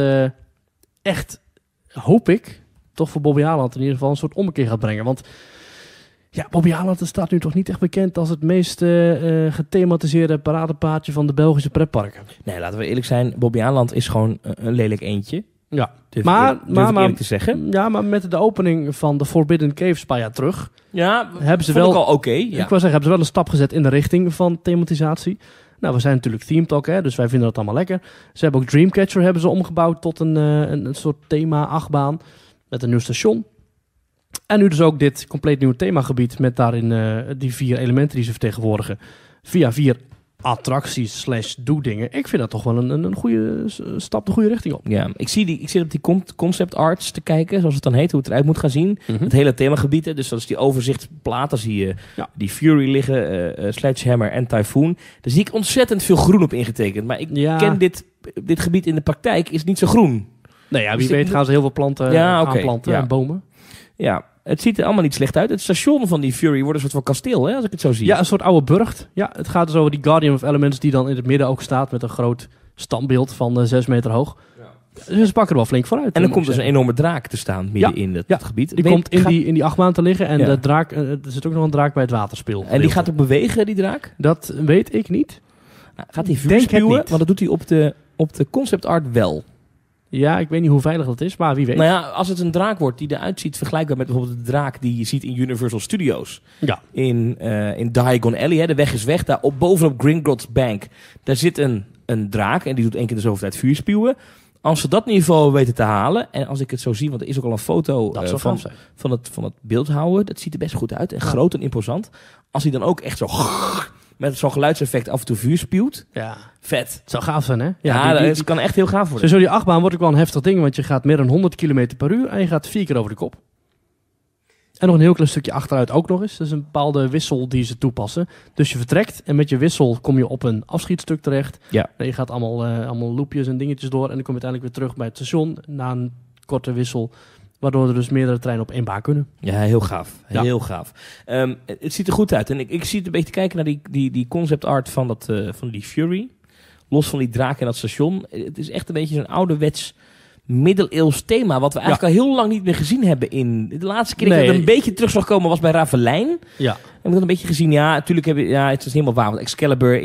echt, hoop ik, toch voor Bobby Aland in ieder geval een soort ommekeer gaat brengen. Want ja, Bobby Aland staat nu toch niet echt bekend als het meest gethematiseerde paradepaardje van de Belgische pretparken. Nee, laten we eerlijk zijn. Bobby Aland is gewoon een lelijk eentje. Ja, durf ik eerlijk te zeggen. Ja, maar met de opening van de Forbidden Caves een paar jaar terug, hebben ze wel al oké. Ik wou zeggen, hebben ze wel een stap gezet in de richting van thematisatie. Nou, we zijn natuurlijk Theme Talk, hè, dus wij vinden dat allemaal lekker. Ze hebben ook Dreamcatcher hebben ze omgebouwd tot een soort thema-achtbaan met een nieuw station. En nu dus ook dit compleet nieuwe themagebied met daarin die 4 elementen die ze vertegenwoordigen. Via 4 attracties / doe-dingen. Ik vind dat toch wel een goede stap de goede richting op. Ja, ik zit op die concept arts te kijken, zoals het dan heet, hoe het eruit moet gaan zien. Het hele themagebied, hè, dus dat is die overzichtsplaat. Dan zie je die Fury liggen, Sledgehammer en Typhoon. Daar zie ik ontzettend veel groen op ingetekend. Maar ik ken dit gebied in de praktijk is niet zo groen. Nou ja, wie weet gaan ze heel veel planten aanplanten en bomen. Ja, het ziet er allemaal niet slecht uit. Het station van die Fury wordt een soort van kasteel, hè, als ik het zo zie. Ja, een soort oude burcht. Ja, het gaat dus over die Guardian of Elements die dan in het midden ook staat met een groot standbeeld van 6 meter hoog. Ja. Dus ze pakken er wel flink vooruit. En dan komt dus een enorme draak te staan midden in het gebied. Die komt in die achtbaan te liggen en de draak, er zit ook nog een draak bij het waterspeel. En die gaat ook bewegen, die draak? Dat weet ik niet. Nou, gaat hij vuur spuwen? Want dat doet hij op de concept art wel. Ja, ik weet niet hoe veilig dat is, maar wie weet. Nou ja, als het een draak wordt die eruit ziet, vergelijkbaar met bijvoorbeeld de draak die je ziet in Universal Studios. Ja. In Diagon Alley, hè, de weg is weg, daar bovenop Gringotts Bank. Daar zit een draak en die doet 1 keer de zoveel tijd vuur spuwen. Als ze dat niveau weten te halen, en als ik het zo zie, want er is ook al een foto van het beeldhouden, dat ziet er best goed uit en groot en imposant. Als hij dan ook echt zo met zo'n geluidseffect af en toe vuur spuwt. Ja. Vet. Het zou gaaf zijn, hè? Ja, dat kan echt heel gaaf worden. Zo die achtbaan wordt ook wel een heftig ding, want je gaat meer dan 100 km per uur en je gaat 4 keer over de kop. En nog een heel klein stukje achteruit ook nog eens. Dat is een bepaalde wissel die ze toepassen. Dus je vertrekt en met je wissel kom je op een afschietstuk terecht. Ja. En je gaat allemaal loopjes en dingetjes door en dan kom je uiteindelijk weer terug bij het station na een korte wissel. Waardoor er dus meerdere treinen op 1 baan kunnen. Ja, heel gaaf. Heel gaaf. Het ziet er goed uit. En ik zie het een beetje te kijken naar die concept art van die Fury. Los van die draak en dat station. Het is echt een beetje zo'n ouderwets middeleeuws thema. Wat we eigenlijk al heel lang niet meer gezien hebben. De laatste keer dat ik er een beetje terug zag komen was bij Ravelijn. Ja. Heb ik dat een beetje gezien. Ja, natuurlijk het is helemaal waar. Want Excalibur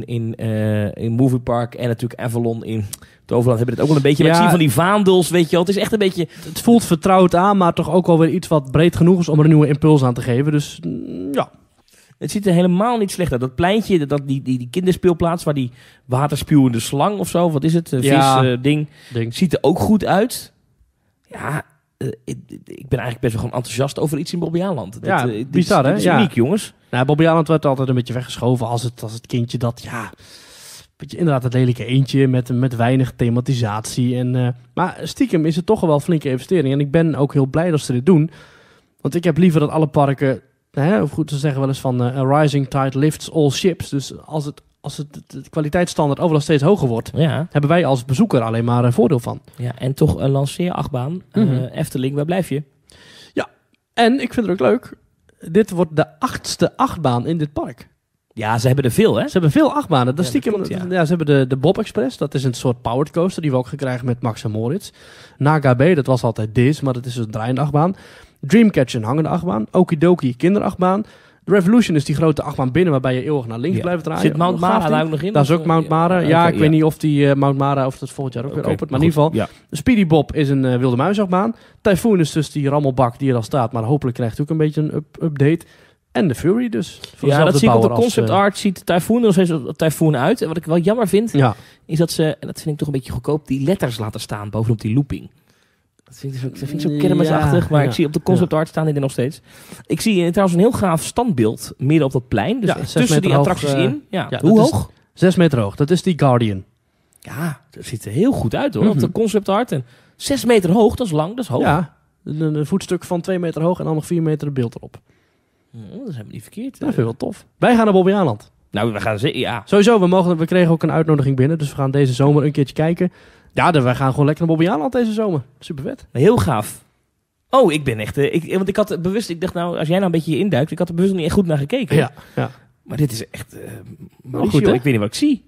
in Movie Park en natuurlijk Avalon in Toverland hebben het ook wel een beetje. Maar ik zie van die vaandels, weet je wel. Het is echt een beetje. Het voelt vertrouwd aan, maar toch ook wel weer iets wat breed genoeg is om er een nieuwe impuls aan te geven. Dus ja. Het ziet er helemaal niet slecht uit. Dat pleintje, die kinderspeelplaats waar die waterspuwende slang of zo, wat is het? Ding. Ziet er ook goed uit. Ja, ik ben eigenlijk best wel gewoon enthousiast over iets in Bobby Aland. Bizar, hè? Dit is uniek, jongens. Nou, Bobby Aland werd altijd een beetje weggeschoven als het kindje dat, inderdaad het lelijke eentje met weinig thematisatie. Maar stiekem is het toch wel een flinke investering. En ik ben ook heel blij dat ze dit doen. Want ik heb liever dat alle parken, of goed, ze zeggen wel eens van a rising tide lifts all ships. Dus als de kwaliteitsstandaard overal steeds hoger wordt, hebben wij als bezoeker alleen maar een voordeel van. Ja, en toch een lanceerachtbaan. Efteling, waar blijf je? Ja, en ik vind het ook leuk. Dit wordt de 8e achtbaan in dit park. Ja, ze hebben er veel, hè? Ze hebben veel achtbanen. Dat stiekem, klopt, ja. Ze hebben de Bob Express. Dat is een soort powered coaster die we ook gekregen met Max en Moritz. Naga B, dat was altijd Diz, maar dat is een draaiende achtbaan. Dreamcatcher, een hangende achtbaan. Okidoki, kinderachtbaan. De Revolution is die grote achtbaan binnen waarbij je eeuwig naar links blijft draaien. Zit Mount Mara daar ook nog in? Daar is ook Mount Mara. Ja, ik weet niet of die Mount Mara of dat volgend jaar ook weer opent. Maar in ieder geval, Speedy Bob is een wilde muisachtbaan. Typhoon is dus die rammelbak die er al staat. Maar hopelijk krijgt hij ook een beetje een update. En de Fury dus. Ja, dat zie ik op de concept art. Ziet Typhoon er nog steeds op Typhoon uit. En wat ik wel jammer vind, is dat ze, en dat vind ik toch een beetje goedkoop, die letters laten staan bovenop die looping. Dat vind ik zo kermisachtig, maar ik zie op de concept art staan die er nog steeds. Ik zie trouwens een heel gaaf standbeeld midden op dat plein. Dus tussen die attracties in. Hoe hoog? 6 meter hoog. Dat is die Guardian. Ja, dat ziet er heel goed uit hoor, op de concept art. En 6 meter hoog, dat is lang, dat is hoog. Ja, een voetstuk van 2 meter hoog en dan nog 4 meter beeld erop. Dat is helemaal niet verkeerd. Dat vind ik wel tof. Wij gaan naar Bobbejaanland. Nou, we gaan ja. Sowieso, we kregen ook een uitnodiging binnen. Dus we gaan deze zomer een keertje kijken. Ja, wij gaan gewoon lekker naar Bobbejaanland deze zomer. Super vet. Heel gaaf. Oh, ik ben echt... want ik had bewust... Ik dacht nou, als jij nou een beetje hier induikt... Ik had er bewust niet echt goed naar gekeken. Ja. Maar dit is echt... goed, ik weet niet wat ik zie.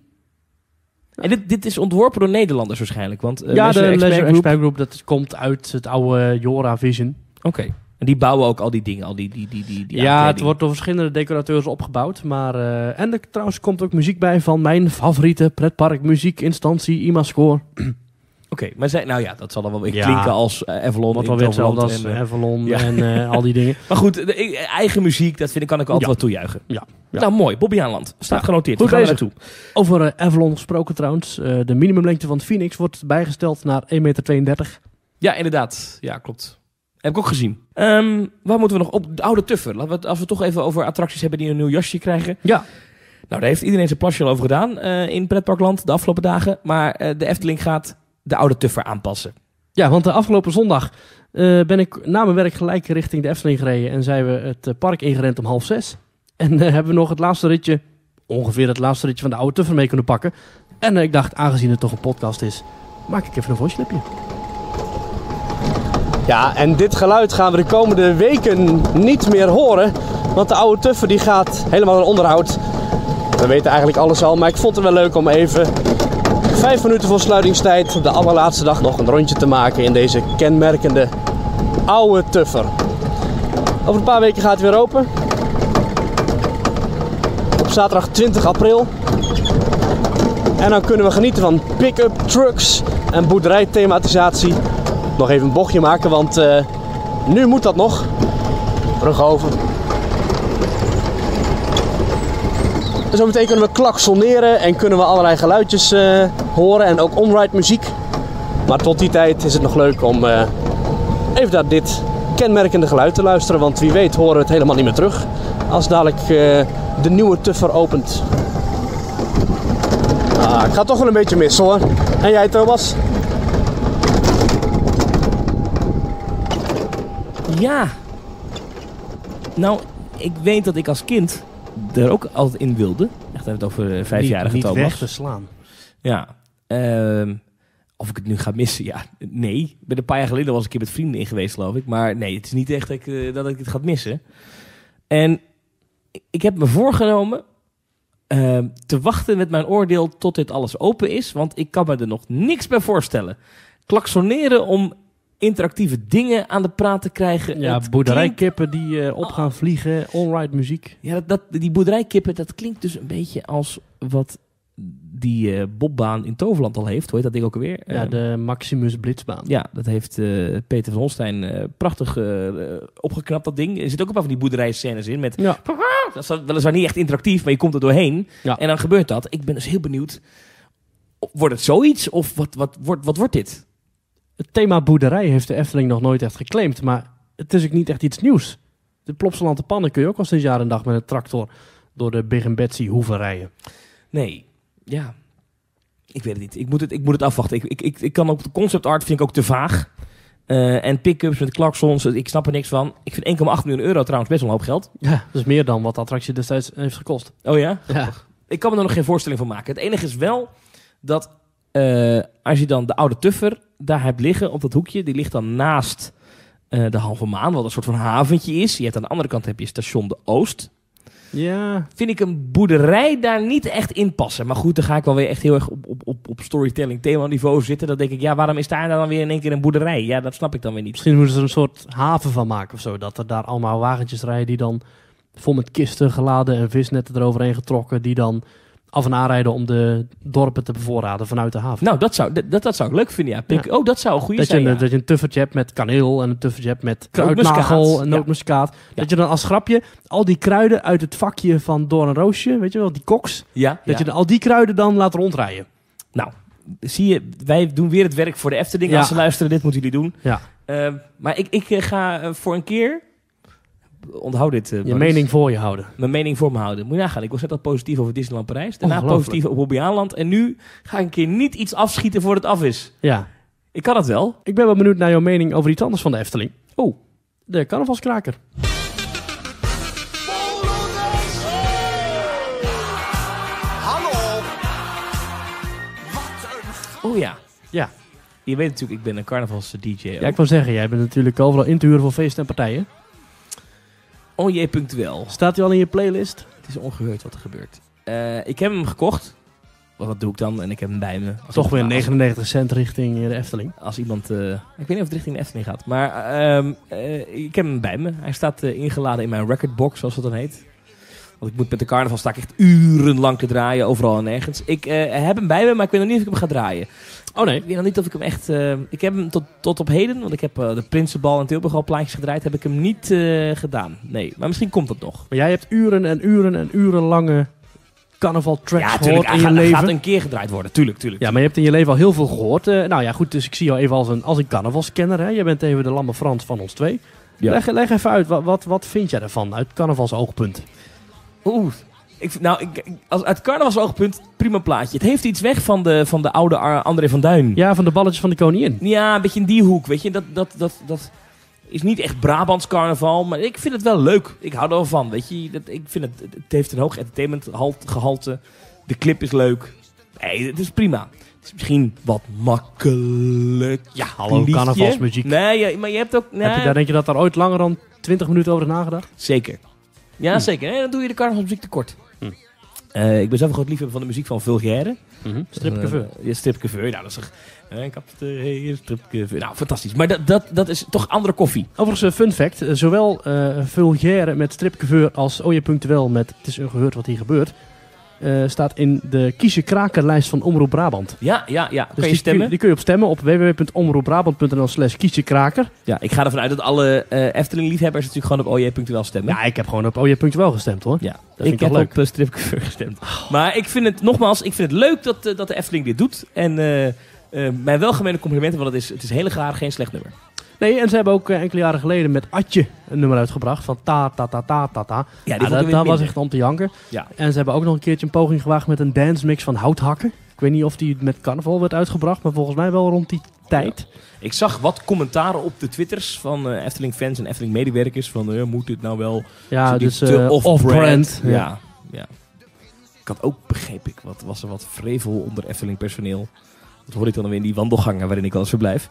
En dit is ontworpen door Nederlanders waarschijnlijk. Want, de Leisure Expert Group, dat komt uit het oude Jora Vision. Oké. En die bouwen ook al die dingen, ja, het wordt door verschillende decorateurs opgebouwd. Maar, en er trouwens komt ook muziek bij van mijn favoriete pretpark muziekinstantie, IMAscore. Oké, maar nou ja, dat zal dan wel weer klinken als Avalon. Wat wel weer hetzelfde als Avalon en al die dingen. Maar goed, eigen muziek, dat kan ik altijd wel toejuichen. Ja. Nou mooi, Bobbejaanland. Staat genoteerd. Goed, we gaan er naartoe. Over Avalon gesproken trouwens. De minimumlengte van Phoenix wordt bijgesteld naar 1,32 meter. Ja, inderdaad. Ja, klopt. Heb ik ook gezien. Waar moeten we nog op? De oude Tuffer. Als we het toch even over attracties hebben die een nieuw jasje krijgen. Ja. Nou, daar heeft iedereen zijn plasje al over gedaan in Pretparkland de afgelopen dagen. Maar de Efteling gaat de oude Tuffer aanpassen. Ja, want de afgelopen zondag ben ik na mijn werk gelijk richting de Efteling gereden. En zijn we het park ingerend om 5:30. En hebben we nog het laatste ritje, ongeveer het laatste ritje van de oude Tuffer mee kunnen pakken. En ik dacht, aangezien het toch een podcast is, maak ik even een voice clipje. Ja, en dit geluid gaan we de komende weken niet meer horen. Want de oude Tuffer die gaat helemaal in onderhoud. We weten eigenlijk alles al, maar ik vond het wel leuk om even 5 minuten voor sluitingstijd op de allerlaatste dag nog een rondje te maken in deze kenmerkende oude Tuffer. Over een paar weken gaat hij weer open. Op zaterdag 20 april. En dan kunnen we genieten van pick-up trucks en boerderijthematisatie. Nog even een bochtje maken, want nu moet dat nog. Brug over. En zo meteen kunnen we klaksoneren en kunnen we allerlei geluidjes horen en ook on-ride muziek. Maar tot die tijd is het nog leuk om even naar dit kenmerkende geluid te luisteren, want wie weet horen we het helemaal niet meer terug als dadelijk de nieuwe Tuffer opent. Ik ga toch wel een beetje missen hoor. En jij Thomas? Ja. Nou, ik weet dat ik als kind er ook altijd in wilde. Echt het over 5-jarige Thomas. Niet weg te slaan. Ja. Of ik het nu ga missen? Ja, nee. Ik ben een paar jaar geleden was ik een keer met vrienden in geweest, geloof ik. Maar nee, het is niet echt dat ik het ga missen. En ik heb me voorgenomen te wachten met mijn oordeel tot dit alles open is. Want ik kan me er nog niks bij voorstellen. Klaksoneren om interactieve dingen aan de praat te krijgen. Ja, boerderijkippen die op gaan vliegen, on-ride muziek. Ja, die boerderijkippen, dat klinkt dus een beetje als wat die bobbaan in Toverland al heeft. Hoe heet dat ding ook alweer? Ja, de Maximus Blitzbaan. Ja, dat heeft Peter van Holstein prachtig opgeknapt, dat ding. Er zit ook een paar van die boerderijscènes in met... Ja. Dat is weliswaar niet echt interactief, maar je komt er doorheen. Ja. En dan gebeurt dat. Ik ben dus heel benieuwd. Wordt het zoiets? Of wat wordt dit? Het thema boerderij heeft de Efteling nog nooit echt geclaimd. Maar het is ook niet echt iets nieuws. De Plopsaland pannen kun je ook al sinds jaar en dag met een tractor door de Big Betsy hoeven rijden. Nee, ja. Ik weet het niet. Ik moet het afwachten. Ik kan ook de concept art vind ik ook te vaag. En pick-ups met klaksons, ik snap er niks van. Ik vind 1,8 miljoen euro trouwens best wel een hoop geld. Ja, dat is meer dan wat de attractie destijds heeft gekost. Oh ja? Ja. Ik kan me er nog geen voorstelling van maken. Het enige is wel dat als je dan de oude Tuffer daar hebt liggen op dat hoekje, die ligt dan naast de Halve Maan, wat een soort van haventje is. Je hebt aan de andere kant heb je station de Oost. Ja. Vind ik een boerderij daar niet echt in passen. Maar goed, dan ga ik wel weer echt heel erg op storytelling thema niveau zitten. Dan denk ik, ja, waarom is daar dan weer in één keer een boerderij? Ja, dat snap ik dan weer niet. Misschien moeten ze er een soort haven van maken of zo. Dat er daar allemaal wagentjes rijden die dan vol met kisten geladen en visnetten eroverheen getrokken. Die dan af en aanrijden om de dorpen te bevoorraden vanuit de haven. Nou, dat zou ik leuk vinden, ja. Oh, dat zou een goede zijn, Dat je een tuffertje hebt met kaneel en een tuffertje hebt met kruidnagel en nootmuskaat. Ja. Dat je dan als grapje al die kruiden uit het vakje van Doornroosje, weet je wel, die koks. Ja, dat je dan al die kruiden dan laat rondrijden. Nou, zie je, wij doen weer het werk voor de Efteling. Als ze luisteren, dit moeten jullie doen. Ja. Maar ik ga voor een keer... Onthoud dit. Je mening voor je houden. Mijn mening voor me houden. Moet je nagaan. Ik was net al positief over Disneyland Parijs. Daarna positief op Bobbejaanland. En nu ga ik een keer niet iets afschieten voordat het af is. Ja. Ik kan het wel. Ik ben wel benieuwd naar jouw mening over iets anders van de Efteling. Oh, de carnavalskraker. Hallo. Oh ja. Ja. Je weet natuurlijk, ik ben een carnavals-dj. Ja, ik wou zeggen, jij bent natuurlijk overal in te huren voor feesten en partijen. Oh jee, punctueel. Staat hij al in je playlist? Het is ongehoord wat er gebeurt. Ik heb hem gekocht. Wat doe ik dan? En ik heb hem bij me. Toch weer 99 cent richting de Efteling. Als iemand... ik weet niet of het richting de Efteling gaat. Maar ik heb hem bij me. Hij staat ingeladen in mijn recordbox, zoals dat dan heet. Want ik moet met de carnaval sta ik echt urenlang te draaien, overal en nergens. Ik heb hem bij me, maar ik weet nog niet of ik hem ga draaien. Oh nee. Ik weet nog niet of ik hem echt... ik heb hem tot op heden, want ik heb de Prinsenbal en Tilburg al plaatjes gedraaid, heb ik hem niet gedaan. Nee, maar misschien komt dat nog. Maar jij hebt uren en uren en uren lange carnaval tracks gehoord in je leven. Gaat een keer gedraaid worden, tuurlijk. Ja, maar je hebt in je leven al heel veel gehoord. Nou ja, goed, dus ik zie jou even als een carnavalskenner. Hè? Jij bent even de lamme Frans van ons twee. Ja. Leg even uit, wat vind jij ervan uit carnavalsoogpunt? Uit carnavalsoogpunt, prima plaatje. Het heeft iets weg van de oude André van Duin. Ja, van de balletjes van de koningin. Ja, een beetje in die hoek, weet je. Dat is niet echt Brabants carnaval, maar ik vind het wel leuk. Ik hou er wel van, weet je. Ik vind het heeft een hoog entertainment gehalte. De clip is leuk. Nee, het is prima. Het is misschien wat makkelijk. Ja, hallo, carnavalsmuziek. Nee, maar je hebt ook... Nee. Denk je dat daar ooit langer dan 20 minuten over is nagedacht? Zeker. Ja, zeker. Nee, dan doe je de carnavalsmuziek tekort. Ik ben zelf een groot liefhebber van de muziek van Vulgaire. Stripcouveur. Stripcouveur. Nou, dat is stripcouveur. Nou, fantastisch. Maar dat is toch andere koffie. Overigens, fun fact. Zowel Vulgaire met Stripcouveur als Oje Punctueel met Het is ongehoord wat hier gebeurt. Staat in de kiesje-krakerlijst van Omroep Brabant. Ja. Dus kan je stemmen? Die kun je op stemmen op www.omroepbrabant.nl/kiesje-kraker. Ja, ik ga ervan uit dat alle Efteling-liefhebbers natuurlijk gewoon op OJ.wel stemmen. Ja, ik heb gewoon op OJ.wel gestemd, hoor. Ja, ik heb op Stripcouveur gestemd. Maar ik vind het leuk dat de Efteling dit doet. En mijn welgemeende complimenten, want het is heel gaar, geen slecht nummer. Nee, en ze hebben ook enkele jaren geleden met Atje een nummer uitgebracht van ta ta ta ta ta ta. Ja, dat was echt om te janken. Ja. En ze hebben ook nog een keertje een poging gewaagd met een dance mix van Houthakken. Ik weet niet of die met carnaval werd uitgebracht, maar volgens mij wel rond die tijd. Ja. Ik zag wat commentaren op de Twitters van Efteling fans en Efteling medewerkers van moet dit nou wel? Ja, dus off-brand. Ja. Ik had ook, begreep ik, was er wat vrevel onder Efteling personeel. Dat hoorde ik dan weer in die wandelgangen waarin ik wel eens verblijf.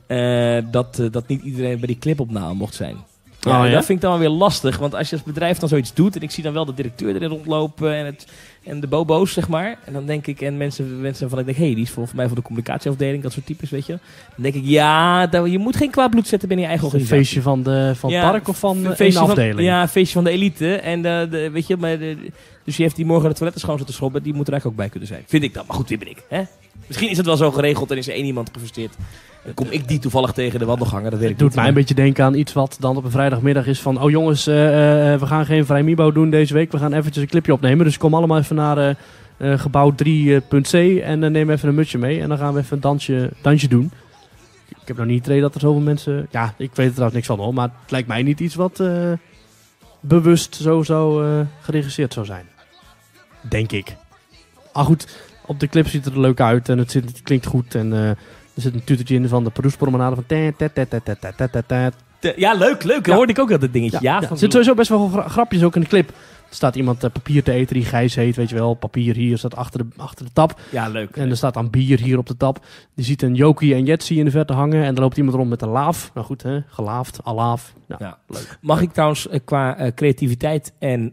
Dat niet iedereen bij die clipopname mocht zijn. Ja, dat vind ik dan wel weer lastig. Want als je als bedrijf dan zoiets doet... en ik zie dan wel de directeur erin rondlopen... en de bobo's, zeg maar. En dan denk ik... en mensen van ik denk... die is voor mij voor de communicatieafdeling. Dat soort types, weet je. Dan denk ik... je moet geen kwaad bloed zetten binnen je eigen organisatie. Een feestje van het park of van een afdeling? Een feestje van de elite. En weet je... dus je heeft die morgen de toiletten schoon zitten schrobben... die moet er eigenlijk ook bij kunnen zijn. Vind ik dan. Maar goed, wie ben ik, hè? Misschien is het wel zo geregeld en is er één iemand gepresteerd. Dan kom ik die toevallig tegen de wandelganger. Dat weet ik doet mij een beetje denken aan iets wat dan op een vrijdagmiddag is van... oh jongens, we gaan geen vrijmibo doen deze week. We gaan eventjes een clipje opnemen. Dus kom allemaal even naar gebouw 3.c en neem even een mutsje mee. En dan gaan we even een dansje doen. Ik heb nog niet het idee dat er zoveel mensen... Ja, ik weet er trouwens niks van hoor. Maar het lijkt mij niet iets wat bewust zo geregisseerd zou zijn. Denk ik. Ah goed... Op de clip ziet het er leuk uit en het klinkt goed. En er zit een tutertje in van de Paroespromenade van... Ja, leuk. Dat hoorde ik ook dat dingetje. Er zitten sowieso best wel grapjes ook in de clip. staat iemand papier te eten die Gijs heet, weet je wel. Papier hier staat achter de tap. Ja, leuk. En er staat dan bier hier op de tap. Je ziet een Jokie en Jetsie in de verte hangen. En dan loopt iemand rond met een laaf. Nou goed, hè? Gelaafd, alaaf. Ja, leuk. Mag ik trouwens qua creativiteit en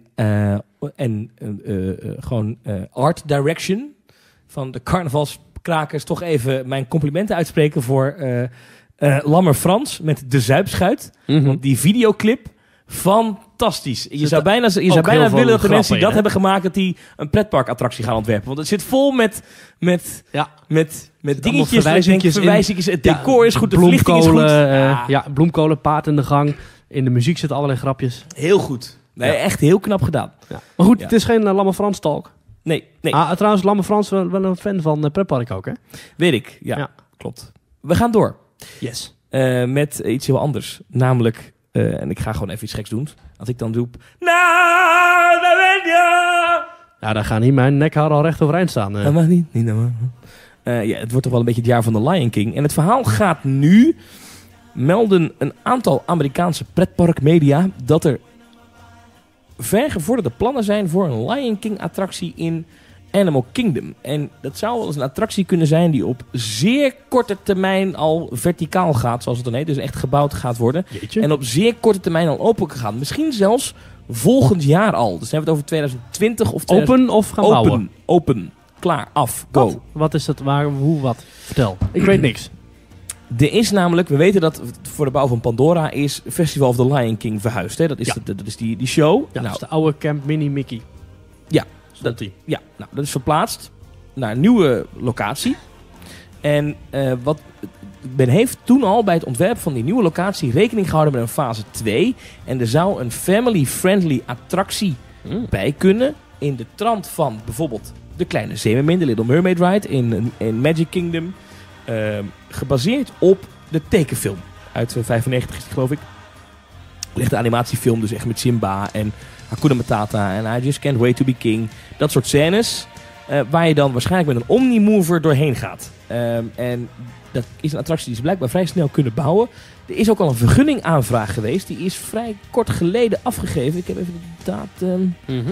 gewoon art direction van de carnavalskrakers toch even mijn complimenten uitspreken voor Lammer Frans met De Zuipschuit. Want die videoclip, fantastisch. Je zou bijna willen dat de mensen die dat hebben gemaakt, dat die een pretparkattractie gaan ontwerpen. Want het zit vol met dingetjes, verwijzingjes. Het decor is goed, de verlichting is goed. Bloemkolen, paard in de gang. In de muziek zitten allerlei grapjes. Heel goed. Nee, echt heel knap gedaan. Ja. Maar goed, het is geen Lamme Frans talk. Nee. Trouwens, Lamme Frans wel een fan van pretpark ook, hè? Weet ik, ja. Klopt. We gaan door. Yes. Met iets heel anders. Namelijk, en ik ga gewoon even iets geks doen. Als ik dan roep... Ja, daar gaan hier mijn nekharen al recht overeind staan. Dat mag niet. Het wordt toch wel een beetje het jaar van de Lion King. En het verhaal gaat nu... melden een aantal Amerikaanse pretparkmedia dat er vergevorderde plannen zijn voor een Lion King attractie in Animal Kingdom. En dat zou wel eens een attractie kunnen zijn die op zeer korte termijn al verticaal gaat, zoals het dan heet. Dus echt gebouwd gaat worden. Jeetje. En op zeer korte termijn al open kan gaan. Misschien zelfs volgend jaar al. Dus dan hebben we het over 2020 of 20... Open of gaan bouwen? Open. Klaar. Af. Go. Wat is het? Waar? Hoe? Wat? Vertel. Ik weet niks. Er is namelijk, we weten dat voor de bouw van Pandora is Festival of the Lion King verhuisd. Hè? Dat is die show. Ja, dat is de oude Camp Mini Mickey. Ja, dat is verplaatst naar een nieuwe locatie. En men heeft toen al bij het ontwerp van die nieuwe locatie rekening gehouden met een fase 2. En er zou een family-friendly attractie bij kunnen in de trant van bijvoorbeeld de Kleine Zeemermin, de Little Mermaid Ride in Magic Kingdom. Gebaseerd op de tekenfilm uit 95 is die, geloof ik. Ligt de animatiefilm dus echt met Simba en Hakuna Matata en I Just Can't Wait to Be King. Dat soort scènes waar je dan waarschijnlijk met een Omnimover doorheen gaat. En dat is een attractie die ze blijkbaar vrij snel kunnen bouwen. Er is ook al een vergunningaanvraag geweest. Die is vrij kort geleden afgegeven. Ik heb even de datum.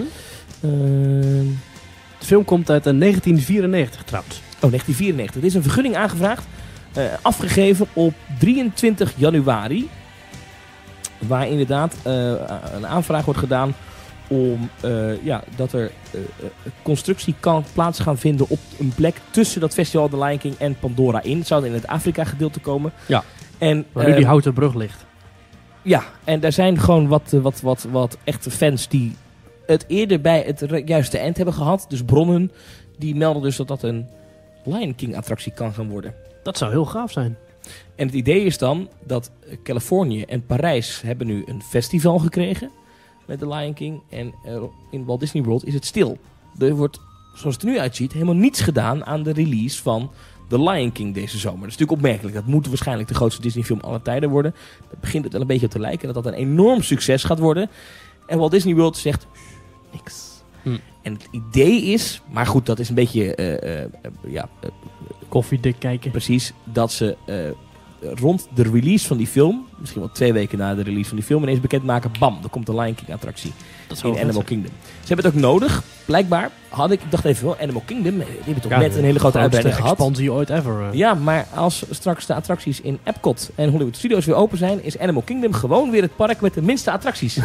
De film komt uit 1994 trouwens. 1994. Er is een vergunning aangevraagd. Afgegeven op 23 januari. Waar inderdaad een aanvraag wordt gedaan om dat er constructie kan plaats gaan vinden op een plek tussen dat festival The Lion King en Pandora in. Het zou in het Afrika gedeelte komen. Ja, en, waar nu die houten brug ligt. Ja, en daar zijn gewoon wat echte fans die het eerder bij het juiste eind hebben gehad. Dus bronnen die melden dus dat een Lion King attractie kan gaan worden. Dat zou heel gaaf zijn. En het idee is dan dat Californië en Parijs hebben nu een festival gekregen met de Lion King. En in Walt Disney World is het stil. Er wordt, zoals het er nu uitziet, helemaal niets gedaan aan de release van The Lion King deze zomer. Dat is natuurlijk opmerkelijk. Dat moet waarschijnlijk de grootste Disney film aller tijden worden. Daar begint het wel een beetje op te lijken dat dat een enorm succes gaat worden. En Walt Disney World zegt niks. En het idee is, maar goed, dat is een beetje koffiedik kijken. Precies, dat ze rond de release van die film, misschien wel 2 weken na de release van die film, ineens bekendmaken, bam, er komt de Lion King attractie in Animal Kingdom. Ze hebben het ook nodig, blijkbaar. Ik dacht even wel, Animal Kingdom, die hebben toch net een hele grote uitbreiding gehad. Expansie ooit ever. Ja, maar als straks de attracties in Epcot en Hollywood Studios weer open zijn, is Animal Kingdom gewoon weer het park met de minste attracties.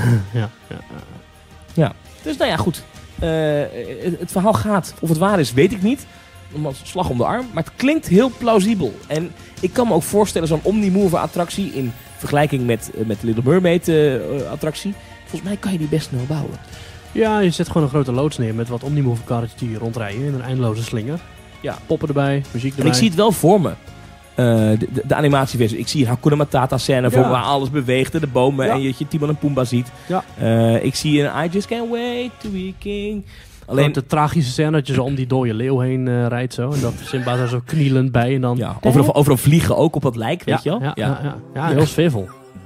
Ja. Dus nou ja, goed. Het verhaal gaat, of het waar is, weet ik niet. Slag om de arm. Maar het klinkt heel plausibel. En ik kan me ook voorstellen, zo'n Omnimover attractie in vergelijking met de Little Mermaid attractie. Volgens mij kan je die best snel bouwen. Ja, je zet gewoon een grote loods neer met wat Omnimover karretjes die rondrijden in een eindeloze slinger. Ja, poppen erbij, muziek erbij. En ik zie het wel voor me. De animatieversie. Ik zie een Hakuna Matata scène voor waar alles beweegt. De bomen en je Timon en Pumbaa ziet. Ja. Ik zie een I Just Can't Wait to Be King. Alleen de tragische scène dat je zo om die dode leeuw heen rijdt zo. En dat Simba daar zo knielend bij. En dan... Ja, overal vliegen ook op het lijk, weet je wel? Ja, heel sfeervol.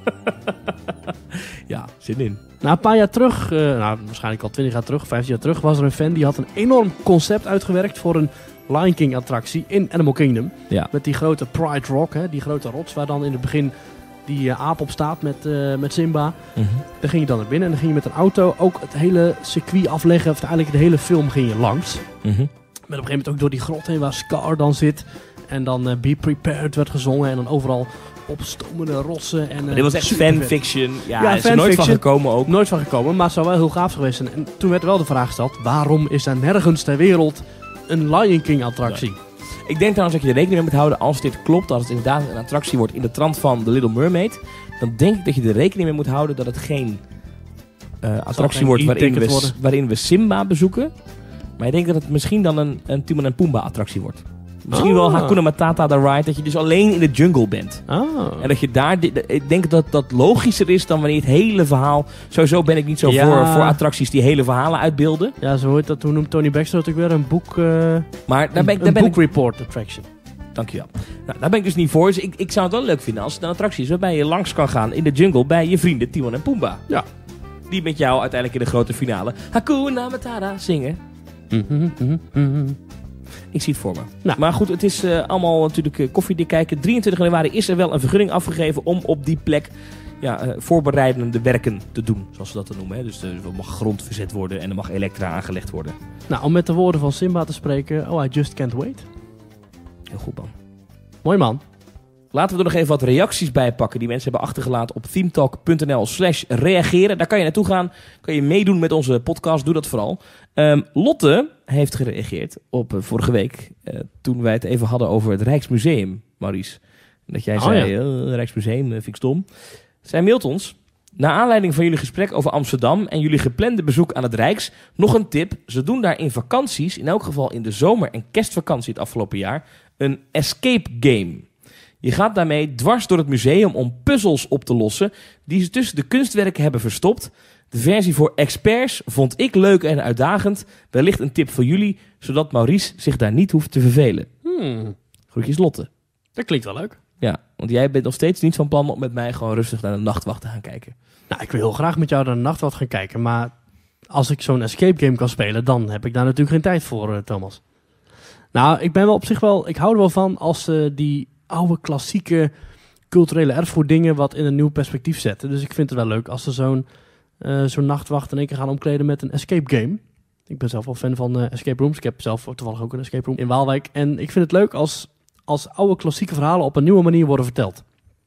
Ja, zin in. Nou, een paar jaar terug, waarschijnlijk al 20 jaar terug, 15 jaar terug, was er een fan die had een enorm concept uitgewerkt voor een Lion King attractie in Animal Kingdom. Ja. Met die grote Pride Rock, hè, die grote rots waar dan in het begin die aap op staat met Simba. Daar ging je dan naar binnen en dan ging je met een auto ook het hele circuit afleggen. Of eigenlijk de hele film ging je langs. Met op een gegeven moment ook door die grot heen waar Scar dan zit. En dan Be Prepared werd gezongen en dan overal opstomende rotsen. En, dit was echt fanfiction. Ja, is er fanfiction. nooit van gekomen ook. Nooit van gekomen, maar het zou wel heel gaaf geweest zijn. En toen werd wel de vraag gesteld, waarom is er nergens ter wereld een Lion King attractie? Nee. Ik denk trouwens dat je er rekening mee moet houden als dit klopt, als het inderdaad een attractie wordt in de trant van The Little Mermaid, dan denk ik dat je er rekening mee moet houden dat het geen attractie wordt waarin we Simba bezoeken. Maar ik denk dat het misschien dan een Timon en Pumbaa attractie wordt. Misschien wel Hakuna Matata The Ride, dat je dus alleen in de jungle bent. En dat je daar, ik denk dat dat logischer is dan wanneer het hele verhaal, sowieso ben ik niet zo voor attracties die hele verhalen uitbeelden. Ja, zo hoort dat, hoe noemt Tony Baxter natuurlijk weer, een boek, maar daar ben book ik report attraction. Dankjewel. Nou, daar ben ik dus niet voor. Dus ik zou het wel leuk vinden als het een attractie is waarbij je langs kan gaan in de jungle bij je vrienden Timon en Pumbaa. Ja. Die met jou uiteindelijk in de grote finale Hakuna Matata zingen. Ik zie het voor me. Nou. Maar goed, het is allemaal natuurlijk koffiedik kijken. 23 januari is er wel een vergunning afgegeven om op die plek voorbereidende werken te doen. Zoals we dat dan noemen. Hè. Dus er mag grond verzet worden en er mag elektra aangelegd worden. Nou, om met de woorden van Simba te spreken. Oh, I just can't wait. Heel goed, man. Mooi, man. Laten we er nog even wat reacties bij pakken die mensen hebben achtergelaten op themetalk.nl/reageren. Daar kan je naartoe gaan. Kan je meedoen met onze podcast. Doe dat vooral. Lotte heeft gereageerd op vorige week. Toen wij het even hadden over het Rijksmuseum, Maurice. Dat jij zei, Rijksmuseum, vind ik stom. Zij mailt ons. Naar aanleiding van jullie gesprek over Amsterdam en jullie geplande bezoek aan het Rijks, nog een tip. Ze doen daar in vakanties, in elk geval in de zomer- en kerstvakantie het afgelopen jaar, een escape game. Je gaat daarmee dwars door het museum om puzzels op te lossen die ze tussen de kunstwerken hebben verstopt. De versie voor experts vond ik leuk en uitdagend. Wellicht een tip voor jullie, zodat Maurice zich daar niet hoeft te vervelen. Groetjes Lotte. Dat klinkt wel leuk. Ja, want jij bent nog steeds niet van plan om met mij gewoon rustig naar de Nachtwacht te gaan kijken. Nou, ik wil heel graag met jou naar de Nachtwacht gaan kijken, maar als ik zo'n escape game kan spelen, dan heb ik daar natuurlijk geen tijd voor, Thomas. Nou, ik ben wel op zich wel, ik hou er wel van als die oude klassieke culturele erfgoeddingen wat in een nieuw perspectief zetten. Dus ik vind het wel leuk als ze zo'n Nachtwacht in één keer gaan omkleden met een escape game. Ik ben zelf wel fan van escape rooms. Ik heb zelf toevallig ook een escape room in Waalwijk. En ik vind het leuk als oude klassieke verhalen op een nieuwe manier worden verteld.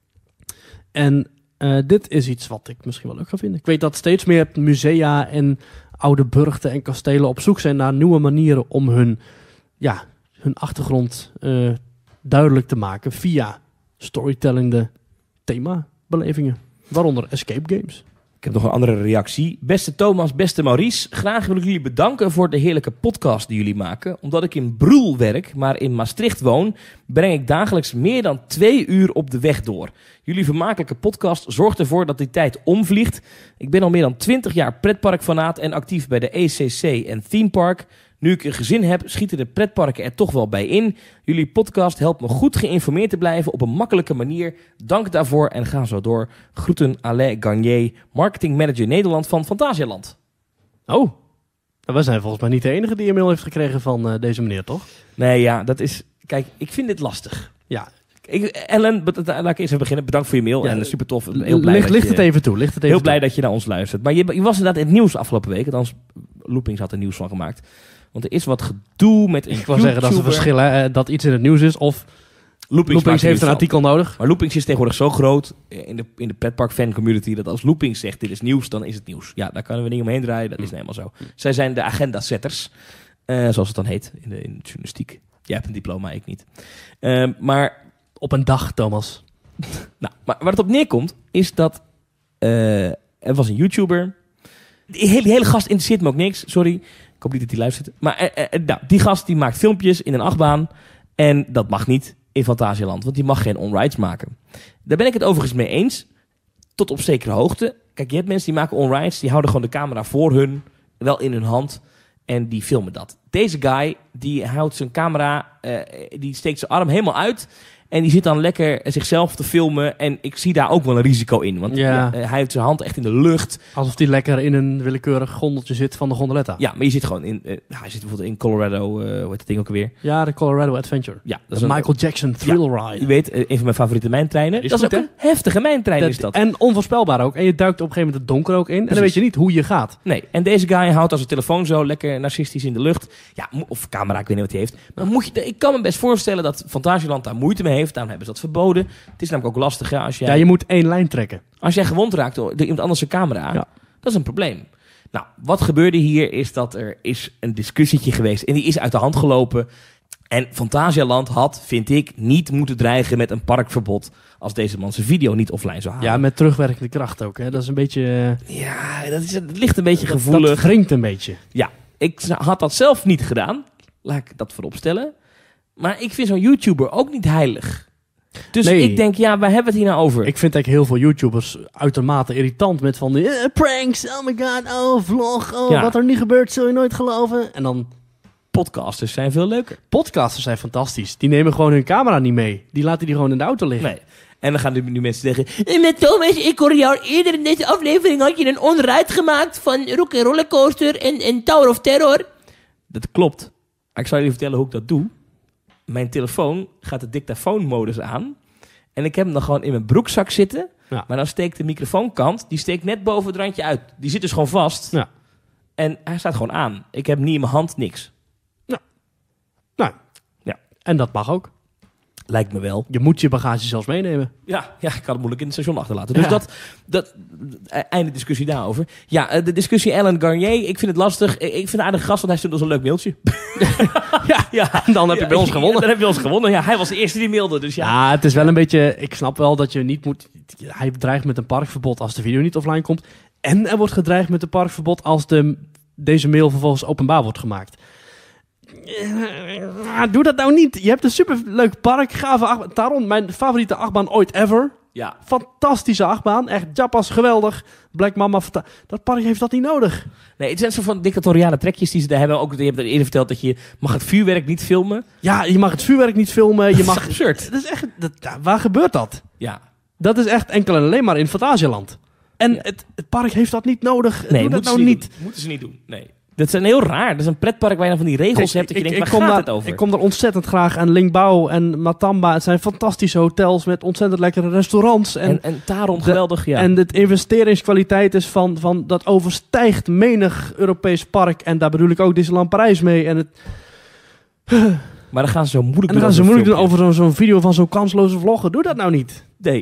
En dit is iets wat ik misschien wel leuk ga vinden. Ik weet dat steeds meer musea en oude burchten en kastelen op zoek zijn naar nieuwe manieren om hun achtergrond duidelijk te maken via storytellende themabelevingen. Waaronder escape games. Ik heb nog een andere reactie. Beste Thomas, beste Maurice. Graag wil ik jullie bedanken voor de heerlijke podcast die jullie maken. Omdat ik in Broel werk, maar in Maastricht woon, breng ik dagelijks meer dan 2 uur op de weg door. Jullie vermakelijke podcast zorgt ervoor dat die tijd omvliegt. Ik ben al meer dan 20 jaar pretparkfanaat en actief bij de ECC en Theme Park. Nu ik een gezin heb, schieten de pretparken er toch wel bij in. Jullie podcast helpt me goed geïnformeerd te blijven op een makkelijke manier. Dank daarvoor en ga zo door. Groeten Alain Garnier, marketing manager Nederland van Fantasialand. Oh, we zijn volgens mij niet de enige die een mail heeft gekregen van deze meneer, toch? Nee, ja, dat is... Kijk, ik vind dit lastig. Ja. Ellen, laat ik eerst even beginnen. Bedankt voor je mail en super tof. Heel blij licht het even toe. Heel blij dat je naar ons luistert. Maar je was inderdaad in het nieuws afgelopen week. Althans, Loopings had er nieuws van gemaakt. Want er is wat gedoe met een Ik wil zeggen dat ze verschillen dat iets in het nieuws is of Loopings heeft een artikel nodig. Maar Loopings is tegenwoordig zo groot in de pretpark fan community dat als Loopings zegt dit is nieuws, dan is het nieuws. Ja, daar kunnen we niet omheen draaien. Dat is nou helemaal zo. Zij zijn de agenda-setters, zoals het dan heet in de journalistiek. Jij hebt een diploma, ik niet. Maar op een dag, Thomas. Nou, maar waar het op neerkomt is dat er was een YouTuber. Die hele gast interesseert me ook niks. Sorry. Ik hoop niet dat hij luistert. Maar die gast die maakt filmpjes in een achtbaan. En dat mag niet in Fantasialand. Want die mag geen on-rides maken. Daar ben ik het overigens mee eens. Tot op zekere hoogte. Kijk, je hebt mensen die maken on-rides. Die houden gewoon de camera voor hun. Wel in hun hand. En die filmen dat. Deze guy, die houdt zijn camera. Die steekt zijn arm helemaal uit. En die zit dan lekker zichzelf te filmen. En ik zie daar ook wel een risico in. Want hij heeft zijn hand echt in de lucht. Alsof hij lekker in een willekeurig gondeltje zit van de gondoletta. Ja, maar je zit gewoon in... hij zit bijvoorbeeld in Colorado... hoe heet dat ding ook alweer? Ja, de Colorado Adventure. Ja, dat is een Michael Jackson thrill ride. Je weet, een van mijn favoriete mijntreinen. Dat is ook een heftige mijntrein is dat. En onvoorspelbaar ook. En je duikt op een gegeven moment het donker ook in. Precies. En dan weet je niet hoe je gaat. Nee, en deze guy houdt als een telefoon zo lekker narcistisch in de lucht. Ja, of camera, ik weet niet wat hij heeft. Maar ik kan me best voorstellen dat Fantasieland daar moeite mee heeft. Daarom hebben ze dat verboden. Het is namelijk ook lastig. Ja, als jij, je moet 1 lijn trekken. Als jij gewond raakt door iemand anders zijn camera, dat is een probleem. Nou, wat gebeurde hier is dat er is een discussietje geweest. En die is uit de hand gelopen. En Fantasialand had, vind ik, niet moeten dreigen met een parkverbod als deze man zijn video niet offline zou halen. Ja, met terugwerkende kracht ook. Hè? Dat is een beetje... Ja, het ligt een beetje gevoelig. Dat wringt een beetje. Ja, ik had dat zelf niet gedaan. Laat ik dat voorop stellen. Maar ik vind zo'n YouTuber ook niet heilig. Dus ik denk, waar hebben we het hier nou over? Ik vind eigenlijk heel veel YouTubers uitermate irritant met van die pranks, oh my god, vlog, wat er nu gebeurt zul je nooit geloven. En dan... Podcasters zijn veel leuker. Podcasters zijn fantastisch. Die nemen gewoon hun camera niet mee. Die laten die gewoon in de auto liggen. Nee. En dan gaan nu mensen zeggen... Met Thomas, ik hoor jou eerder in deze aflevering had je een onride gemaakt van Rock & Rollercoaster en Tower of Terror. Dat klopt. Maar ik zal je vertellen hoe ik dat doe. Mijn telefoon gaat de dictafoonmodus aan. En ik heb hem dan gewoon in mijn broekzak zitten. Ja. Maar dan steekt de microfoonkant, die steekt net boven het randje uit. Die zit dus gewoon vast. Ja. En hij staat gewoon aan. Ik heb niet in mijn hand niks. Ja. En dat mag ook. Lijkt me wel. Je moet je bagage zelfs meenemen. Ja, ik kan het moeilijk in het station achterlaten. Dus dat einde discussie daarover. Ja, de discussie Ellen Garnier, ik vind het lastig. Ik vind het aardig gast, want hij stuurt ons een leuk mailtje. Dan heb je bij ons gewonnen. Dan heb je ons gewonnen. Ja, hij was de eerste die mailde. Dus ja, het is wel een beetje... Ik snap wel dat je niet moet... Hij dreigt met een parkverbod als de video niet offline komt. En er wordt gedreigd met een parkverbod als deze mail vervolgens openbaar wordt gemaakt. Doe dat nou niet. Je hebt een superleuk park, gave achtbaan. Taron, mijn favoriete achtbaan ooit ever. Ja. Fantastische achtbaan. Echt, Japas, geweldig. Black Mama, dat park heeft dat niet nodig. Nee, het zijn zo van dictatoriale trekjes die ze daar hebben. Ook, je hebt eerder verteld dat je mag het vuurwerk niet filmen. Ja, je mag het vuurwerk niet filmen. Dat is absurd. Dat is echt, waar gebeurt dat? Ja. Dat is echt enkel en alleen maar in Fantasieland. En het park heeft dat niet nodig. Nee, doe dat nou niet. Moeten ze niet doen, nee. Dat is heel raar. Dat is een pretpark waar je dan van die regels hebt. Dat je denkt, waar gaat het over? Ik kom er ontzettend graag aan. Lingbao en Matamba. Het zijn fantastische hotels met ontzettend lekkere restaurants. En Taron, geweldig, ja. En de investeringskwaliteit is van dat overstijgt menig Europees park. En daar bedoel ik ook Disneyland Parijs mee. En het... Maar dan gaan ze zo moeilijk doen. En dan gaan ze moeilijk doen over zo'n video van zo'n kansloze vlogger. Doe dat nou niet. Nee.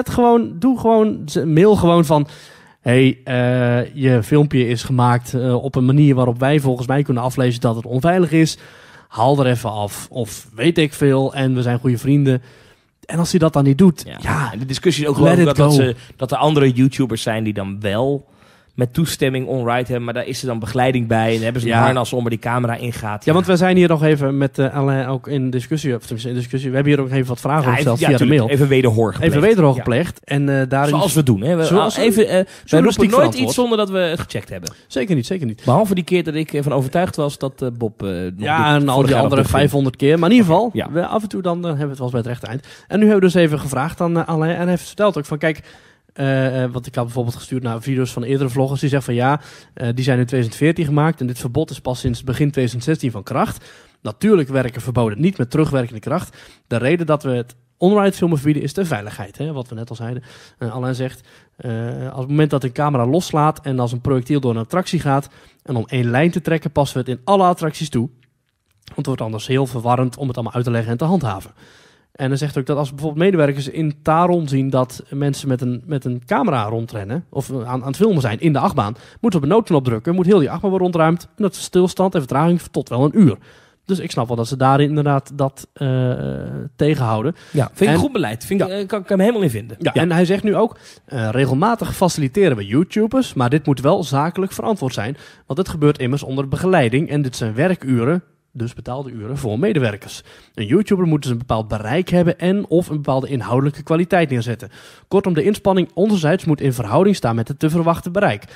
Mail gewoon van... je filmpje is gemaakt op een manier waarop wij volgens mij kunnen aflezen dat het onveilig is. Haal er even af. Of weet ik veel. En we zijn goede vrienden. En als hij dat dan niet doet... Ja, de discussie is ook gewoon dat er andere YouTubers zijn die dan wel met toestemming on-ride hebben. Maar daar is er dan begeleiding bij. En hebben ze een harnas om waar die camera ingaat. Ja, want we zijn hier nog even met Alain ook in discussie. We hebben hier ook even wat vragen gesteld via de mail. Even wederhoor gepleegd. En daarin... Zoals we doen. Hè? Wij roepen nooit iets zonder dat we het gecheckt hebben. Zeker niet. Behalve die keer dat ik ervan overtuigd was dat Bob... en al die andere 500 keer. Maar in ieder geval, af en toe dan hebben we het wel eens bij het rechte eind. En nu hebben we dus even gevraagd aan Alain. En hij heeft verteld ook van, kijk... want ik had bijvoorbeeld gestuurd naar video's van eerdere vloggers. Die zeggen van die zijn in 2014 gemaakt. En dit verbod is pas sinds begin 2016 van kracht. Natuurlijk werken verboden niet met terugwerkende kracht. De reden dat we het on-ride filmen verbieden is de veiligheid. Hè? Wat we net al zeiden. Alain zegt, als het moment dat een camera loslaat en als een projectiel door een attractie gaat. En om 1 lijn te trekken passen we het in alle attracties toe. Want het wordt anders heel verwarrend om het allemaal uit te leggen en te handhaven. En hij zegt ook dat als bijvoorbeeld medewerkers in Taron zien dat mensen met een camera rondrennen, of aan het filmen zijn in de achtbaan, moeten op een noodknop drukken, moet heel die achtbaan worden ontruimd. En dat is stilstand en vertraging tot wel 1 uur. Dus ik snap wel dat ze daarin inderdaad dat tegenhouden. Ja, vind ik goed beleid. Kan ik hem helemaal in vinden. Ja. En hij zegt nu ook, regelmatig faciliteren we YouTubers, maar dit moet wel zakelijk verantwoord zijn. Want het gebeurt immers onder begeleiding en dit zijn werkuren, dus betaalde uren voor medewerkers. Een YouTuber moet dus een bepaald bereik hebben en of een bepaalde inhoudelijke kwaliteit neerzetten. Kortom, de inspanning onderzijds moet in verhouding staan met het te verwachten bereik.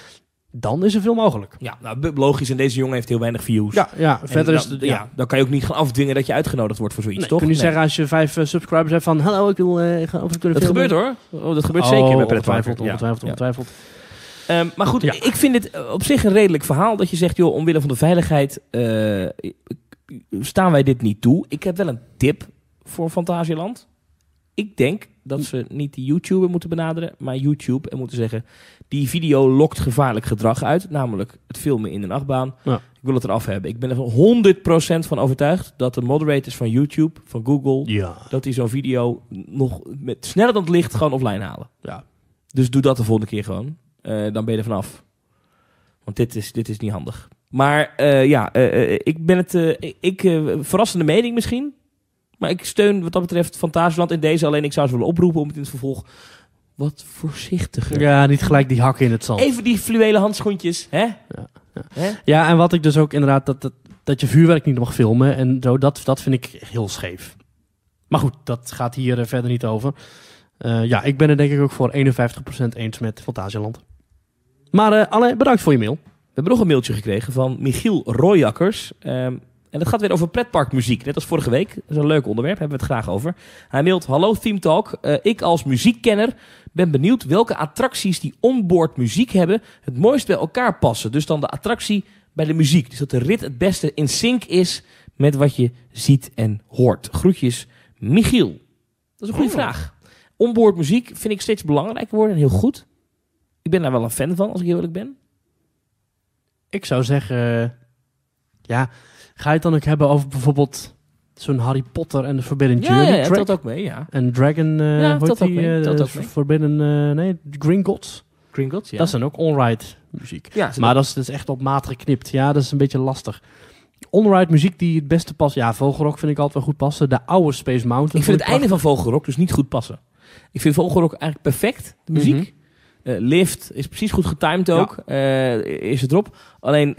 dan is er veel mogelijk. Ja, nou, logisch. En deze jongen heeft heel weinig views. Ja, verder is het... Dan kan je ook niet gaan afdwingen dat je uitgenodigd wordt voor zoiets, toch? Kun je zeggen als je 5 subscribers hebt van... Hallo, ik wil gaan over kunnen Dat gebeurt hoor. Dat gebeurt zeker bij Pretpark. Ongetwijfeld. Maar goed, ik vind dit op zich een redelijk verhaal. Dat je zegt, joh, omwille van de veiligheid staan wij dit niet toe. Ik heb wel een tip voor Fantasieland. Ik denk dat ze niet de YouTuber moeten benaderen, maar YouTube en moeten zeggen, die video lokt gevaarlijk gedrag uit, namelijk het filmen in een achtbaan. Ja. Ik wil het eraf hebben. Ik ben er 100% van overtuigd dat de moderators van YouTube, van Google, dat die zo'n video nog met sneller dan het licht gewoon offline halen. Ja. Dus doe dat de volgende keer gewoon. Dan ben je er vanaf. Want dit is niet handig. Maar ik ben verrassende mening misschien. Maar ik steun wat dat betreft Fantasieland in deze. Alleen ik zou ze willen oproepen om het in het vervolg wat voorzichtiger. Ja, niet gelijk die hakken in het zand. Even die fluwelen handschoentjes, hè? Ja, en wat ik dus ook inderdaad... Dat je vuurwerk niet mag filmen en zo, dat vind ik heel scheef. Maar goed, dat gaat hier verder niet over. Ik ben er denk ik ook voor 51% eens met Fantasieland. Maar Alain, bedankt voor je mail. We hebben nog een mailtje gekregen van Michiel Royakkers. En dat gaat weer over pretparkmuziek. Net als vorige week. Dat is een leuk onderwerp. Hebben we het graag over. Hij mailt: hallo Theme Talk. Ik als muziekkenner ben benieuwd welke attracties die onboard muziek hebben het mooist bij elkaar passen. Dus dan de attractie bij de muziek. Dus dat de rit het beste in sync is met wat je ziet en hoort. Groetjes, Michiel. Dat is een goede vraag. Onboard muziek vind ik steeds belangrijker worden en heel goed. Ik ben daar wel een fan van, als ik heel eerlijk ben. Ik zou zeggen... ga je het dan ook hebben over bijvoorbeeld zo'n Harry Potter en de Forbidden Journey track? Ja, telt ook mee, ja. En Dragon, telt ook mee. Forbidden, Gringotts. Gringotts, ja. Dat zijn ook on-ride muziek. Ja, maar dat is echt op maat geknipt. Ja, dat is een beetje lastig. On-ride muziek die het beste past. Ja, Vogelrok vind ik altijd wel goed passen. De oude Space Mountain. Ik vind het einde van Vogelrok dus niet goed passen. Ik vind Vogelrok eigenlijk perfect, de muziek. Mm-hmm. Lift is precies goed getimed ook. Is het erop. Alleen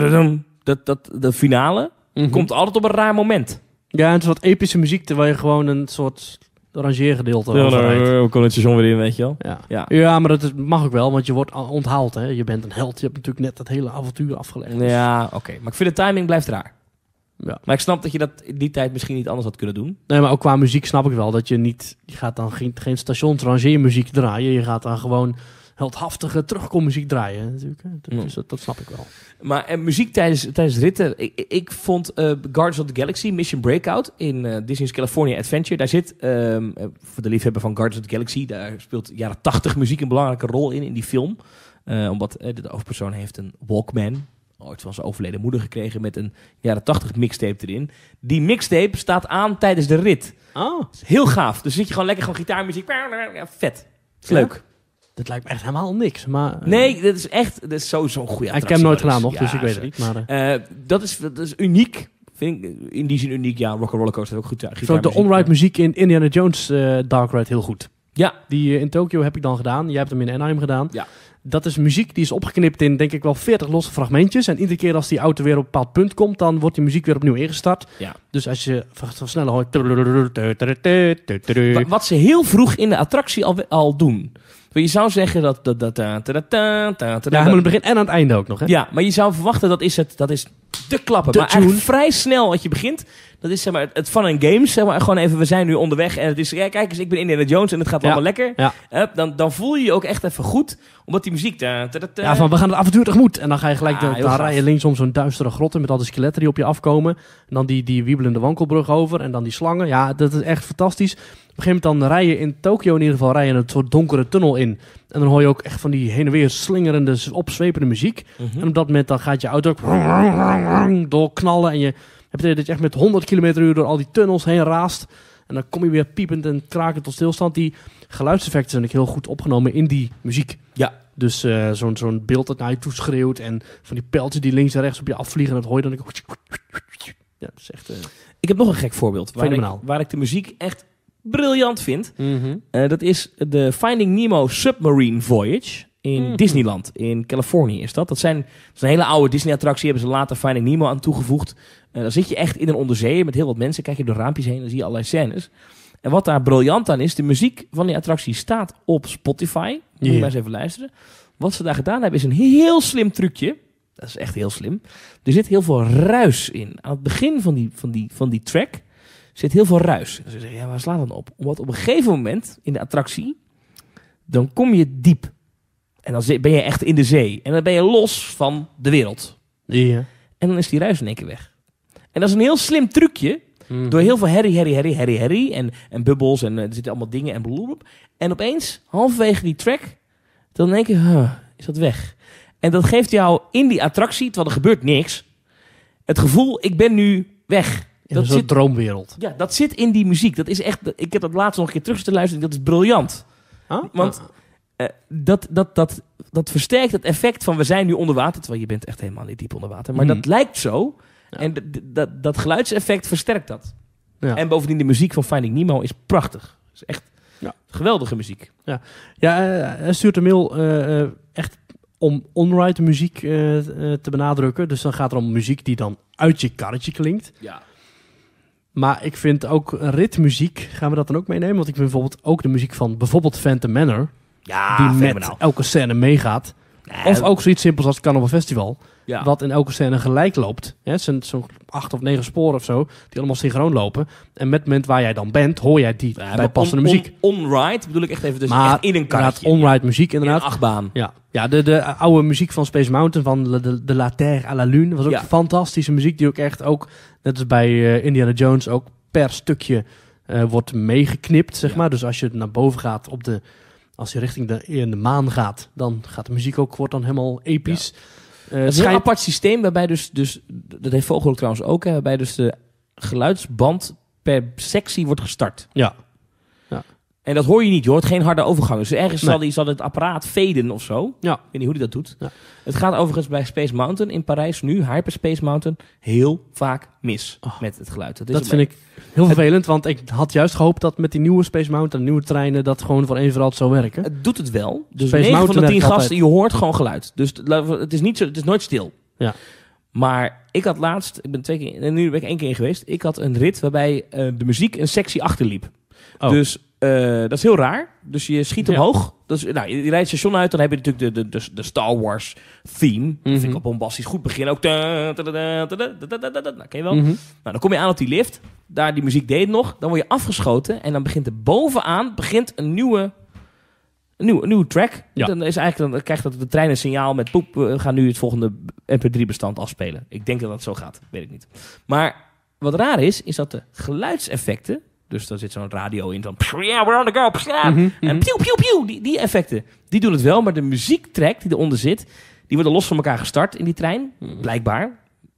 de finale komt altijd op een raar moment. Ja, een soort epische muziek terwijl je gewoon een soort rangeergedeelte overrijdt. Hoe kon het seizoen weer in, weet je wel? Ja, maar dat mag ook wel, want je wordt onthaald. Hè? Je bent een held. Je hebt natuurlijk net dat hele avontuur afgelegd. Dus. Ja, oké. Maar ik vind de timing blijft raar. Ja. Maar ik snap dat je dat in die tijd misschien niet anders had kunnen doen. Nee, maar ook qua muziek snap ik wel dat je gaat dan geen stationsrangeermuziek draaien. Je gaat dan gewoon heldhaftige terugkommuziek draaien. Natuurlijk. Dus dat snap ik wel. Maar muziek tijdens ritten. Ik vond Guardians of the Galaxy Mission Breakout in Disney's California Adventure. Daar zit, voor de liefhebber van Guardians of the Galaxy, daar speelt jaren 80 muziek een belangrijke rol in die film. Omdat de hoofdpersoon heeft een Walkman, ooit van zijn overleden moeder gekregen, met een jaren 80 mixtape erin. Die mixtape staat aan tijdens de rit. Oh. Heel gaaf. Dus zit je gewoon lekker gitaarmuziek. Ja, vet. Is leuk. Dat lijkt me echt helemaal niks. Maar, nee, dat is sowieso een goede attractie. Ik heb hem nooit gedaan nog, dus ik weet het niet. Maar, dat is uniek. Vind ik in die zin uniek. Ja, Rock'n'Roller Coaster ook goed. Zo de on-ride muziek in Indiana Jones Dark Ride heel goed. Ja. Die in Tokyo heb ik dan gedaan. Jij hebt hem in Anaheim gedaan. Ja. Dat is muziek die is opgeknipt in, denk ik wel, 40 losse fragmentjes. En iedere keer als die auto weer op een bepaald punt komt, dan wordt die muziek weer opnieuw ingestart. Ja. Dus als je van sneller hoort... Wat ze heel vroeg in de attractie al doen. Je zou zeggen dat... Ja, maar het begin en aan het einde ook nog, hè? Ja, maar je zou verwachten dat is de klappen. Maar eigenlijk vrij snel als je begint... Dat is zeg maar het fun and games. Zeg maar, gewoon even, we zijn nu onderweg. En het is, ja, kijk eens, ik ben Indiana Jones en het gaat allemaal lekker. Ja. Dan voel je je ook echt even goed. Omdat die muziek... Ja, van we gaan het avontuur tegemoet. En dan ga je gelijk... dan rij je linksom zo'n duistere grot in met al die skeletten die op je afkomen. En dan die wiebelende wankelbrug over. En dan die slangen. Ja, dat is echt fantastisch. Op een gegeven moment dan rij je in Tokyo in ieder geval een soort donkere tunnel in. En dan hoor je ook echt van die heen en weer slingerende, opzwepende muziek. En op dat moment dan gaat je auto ook doorknallen. En je hebt dat je echt met 100 km/h door al die tunnels heen raast. En dan kom je weer piepend en krakend tot stilstand. Die geluidseffecten zijn ook heel goed opgenomen in die muziek. Ja. Dus zo'n beeld dat naar je toe schreeuwt. En van die pijltjes die links en rechts op je afvliegen. En dat hoor je dan ook. Ja, dat is echt... Ik heb nog een gek voorbeeld. Waar ik de muziek echt briljant vind. Dat is de Finding Nemo Submarine Voyage in Disneyland. In Californië is dat. Dat is een hele oude Disney-attractie. Hebben ze later Finding Nemo aan toegevoegd. Dan zit je echt in een onderzeeër met heel wat mensen. Kijk je door raampjes heen en zie je allerlei scènes. En wat daar briljant aan is, de muziek van die attractie staat op Spotify. Moet je maar eens even luisteren. Wat ze daar gedaan hebben is een heel slim trucje. Dat is echt heel slim. Er zit heel veel ruis in. Aan het begin van die track zit heel veel ruis. En ze zeggen, waar slaat dan op? Omdat op een gegeven moment in de attractie, dan kom je diep. En dan ben je echt in de zee. En dan ben je los van de wereld. Ja. En dan is die ruis in één keer weg. En dat is een heel slim trucje. Door heel veel herrie en bubbels en er zitten allemaal dingen en blablabla. En opeens, halverwege die track, dan denk je, is dat weg. En dat geeft jou in die attractie, terwijl er gebeurt niks, het gevoel, ik ben nu weg. Dat is een droomwereld. Ja, dat zit in die muziek. Dat is echt, ik heb dat laatst nog een keer terug te luisteren. Dat is briljant. Want dat versterkt het effect van we zijn nu onder water. Terwijl je bent echt helemaal niet diep onder water. Maar dat lijkt zo. Ja. En dat geluidseffect versterkt dat. Ja. En bovendien de muziek van Finding Nemo is prachtig. Het is echt geweldige muziek. Hij stuurt een mail echt om on-ride muziek te benadrukken. Dus dan gaat het om muziek die dan uit je karretje klinkt. Ja. Maar ik vind ook ritmuziek, gaan we dat dan ook meenemen? Want ik vind bijvoorbeeld ook de muziek van bijvoorbeeld Phantom Manor. Ja, die met elke scène meegaat. Of ook zoiets simpels als Carnival Festival. Ja. Wat in elke scène gelijk loopt. Het zijn zo'n 8 of 9 sporen of zo. Die allemaal synchroon lopen. En met het moment waar jij dan bent, hoor jij die bijpassende muziek. On-ride bedoel ik echt even. Dus echt in een karretje. On-ride muziek inderdaad. In een achtbaan. Ja, de oude muziek van Space Mountain. Van de La Terre à la Lune. Was ook fantastische muziek. Die ook echt ook, net als bij Indiana Jones, ook per stukje wordt meegeknipt. Zeg maar. Dus als je naar boven gaat als je richting de maan gaat, dan gaat de muziek ook, wordt dan helemaal episch. Het is een apart systeem waarbij dus dat heeft Vogel trouwens ook, waarbij dus de geluidsband per sectie wordt gestart. Ja. En dat hoor je niet, je hoort geen harde overgangen. Dus ergens zal het apparaat faden of zo. Ja. Ik weet niet hoe hij dat doet. Ja. Het gaat overigens bij Space Mountain in Parijs nu, Hyperspace Mountain, heel vaak mis met het geluid. Dat vind ik heel vervelend, want ik had juist gehoopt dat met die nieuwe Space Mountain, nieuwe treinen, dat gewoon voor één voor altijd zou werken. Het doet het wel. Dus 9 van de 10 gasten, je hoort gewoon geluid. Dus het is niet zo, het is nooit stil. Ja. Maar ik had laatst, ik ben 2 keer, en nu ben ik 1 keer geweest, ik had een rit waarbij de muziek een sectie achterliep. Oh. Dus dat is heel raar. Dus je schiet omhoog. Dus, je rijdt het station uit. Dan heb je natuurlijk de Star Wars theme. Dat vind ik al bombastisch. Goed begin ook. Nou, ken je wel? Nou, dan kom je aan op die lift. Daar die muziek deed nog. Dan word je afgeschoten. En dan begint er bovenaan een nieuwe track. Ja. Dan krijgt de trein een signaal met poep. We gaan nu het volgende MP3-bestand afspelen. Ik denk dat dat zo gaat. Weet ik niet. Maar wat raar is dat de geluidseffecten. Dus daar zit zo'n radio in. Yeah, we're on the go. En pieuw, pieuw, pieuw. Die effecten, die doen het wel. Maar de muziektrack die eronder zit, die worden los van elkaar gestart in die trein. Blijkbaar.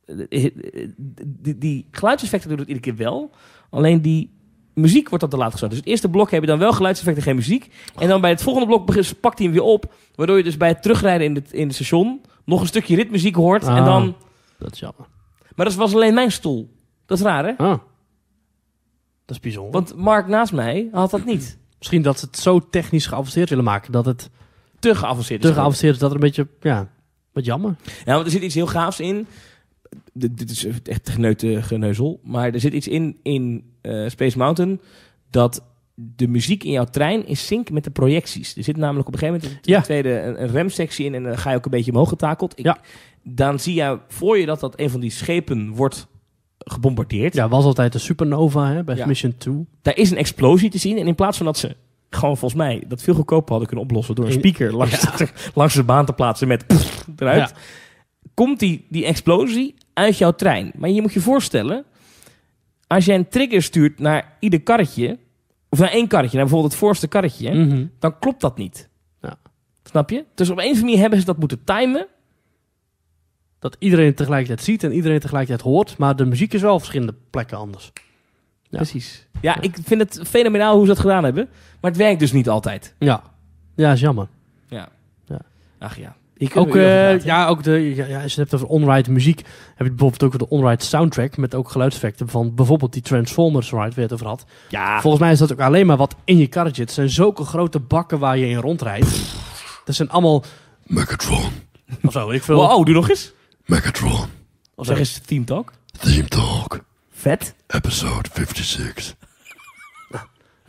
Die geluidseffecten doen het iedere keer wel. Alleen die muziek wordt dan te laat gestart. Dus het eerste blok heb je dan wel geluidseffecten, geen muziek. En dan bij het volgende blok pakt hij hem weer op. Waardoor je dus bij het terugrijden in het station nog een stukje ritmuziek hoort. En dan... Dat is jammer. Maar dat was alleen mijn stoel. Dat is raar, hè? Dat is bijzonder. Want Mark naast mij had dat niet. Misschien dat ze het zo technisch geavanceerd willen maken dat het te geavanceerd is dat er een beetje, wat jammer. Ja, want er zit iets heel gaafs in. Dit is echt geneuzel. Maar er zit iets in Space Mountain dat de muziek in jouw trein is sync met de projecties. Er zit namelijk op een gegeven moment in de tweede een remsectie in en dan ga je ook een beetje omhoog getakeld. Dan zie je voor je dat een van die schepen wordt gebombardeerd. Ja, was altijd de supernova bij Mission 2. Daar is een explosie te zien. En in plaats van dat ze gewoon volgens mij dat veel goedkoper hadden kunnen oplossen door een speaker langs de baan te plaatsen met eruit. Komt die explosie uit jouw trein. Maar je moet je voorstellen, als jij een trigger stuurt naar ieder karretje, of naar 1 karretje, naar bijvoorbeeld het voorste karretje, dan klopt dat niet. Ja. Snap je? Dus op een of andere manier hebben ze dat moeten timen. Dat iedereen tegelijkertijd ziet en iedereen tegelijkertijd hoort. Maar de muziek is wel op verschillende plekken anders. Ja. Precies. Ja, ik vind het fenomenaal hoe ze dat gedaan hebben. Maar het werkt dus niet altijd. Ja, is jammer. Ja. Ach ja. Ook, als je het hebt over on-ride muziek, heb je bijvoorbeeld ook de on-ride soundtrack met ook geluidseffecten van bijvoorbeeld die Transformers ride waar je het over had. Ja. Volgens mij is dat ook alleen maar wat in je karretje. Het zijn zulke grote bakken waar je in rondrijdt. Dat zijn allemaal Megatron. Of zo, weet ik veel. Wow, doe nog eens. Megatron. Of zeg eens Theme Talk. Theme Talk. Vet. Episode 56.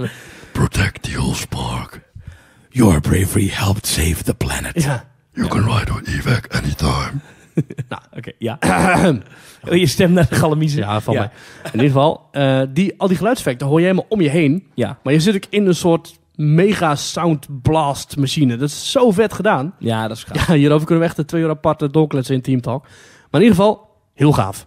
Protect the Allspark. Your bravery helped save the planet. Ja. You can ride on evac anytime. Nou, oké, ja. Je stem naar de galamiezen. Ja, van mij. In ieder geval, al die geluidseffecten hoor je helemaal om je heen. Ja. Maar je zit ook in een soort mega sound blast machine. Dat is zo vet gedaan. Ja, dat is gaaf. Ja, hierover kunnen we echt 2 uur apart doorkletsen in Team Talk. Maar in ieder geval, heel gaaf.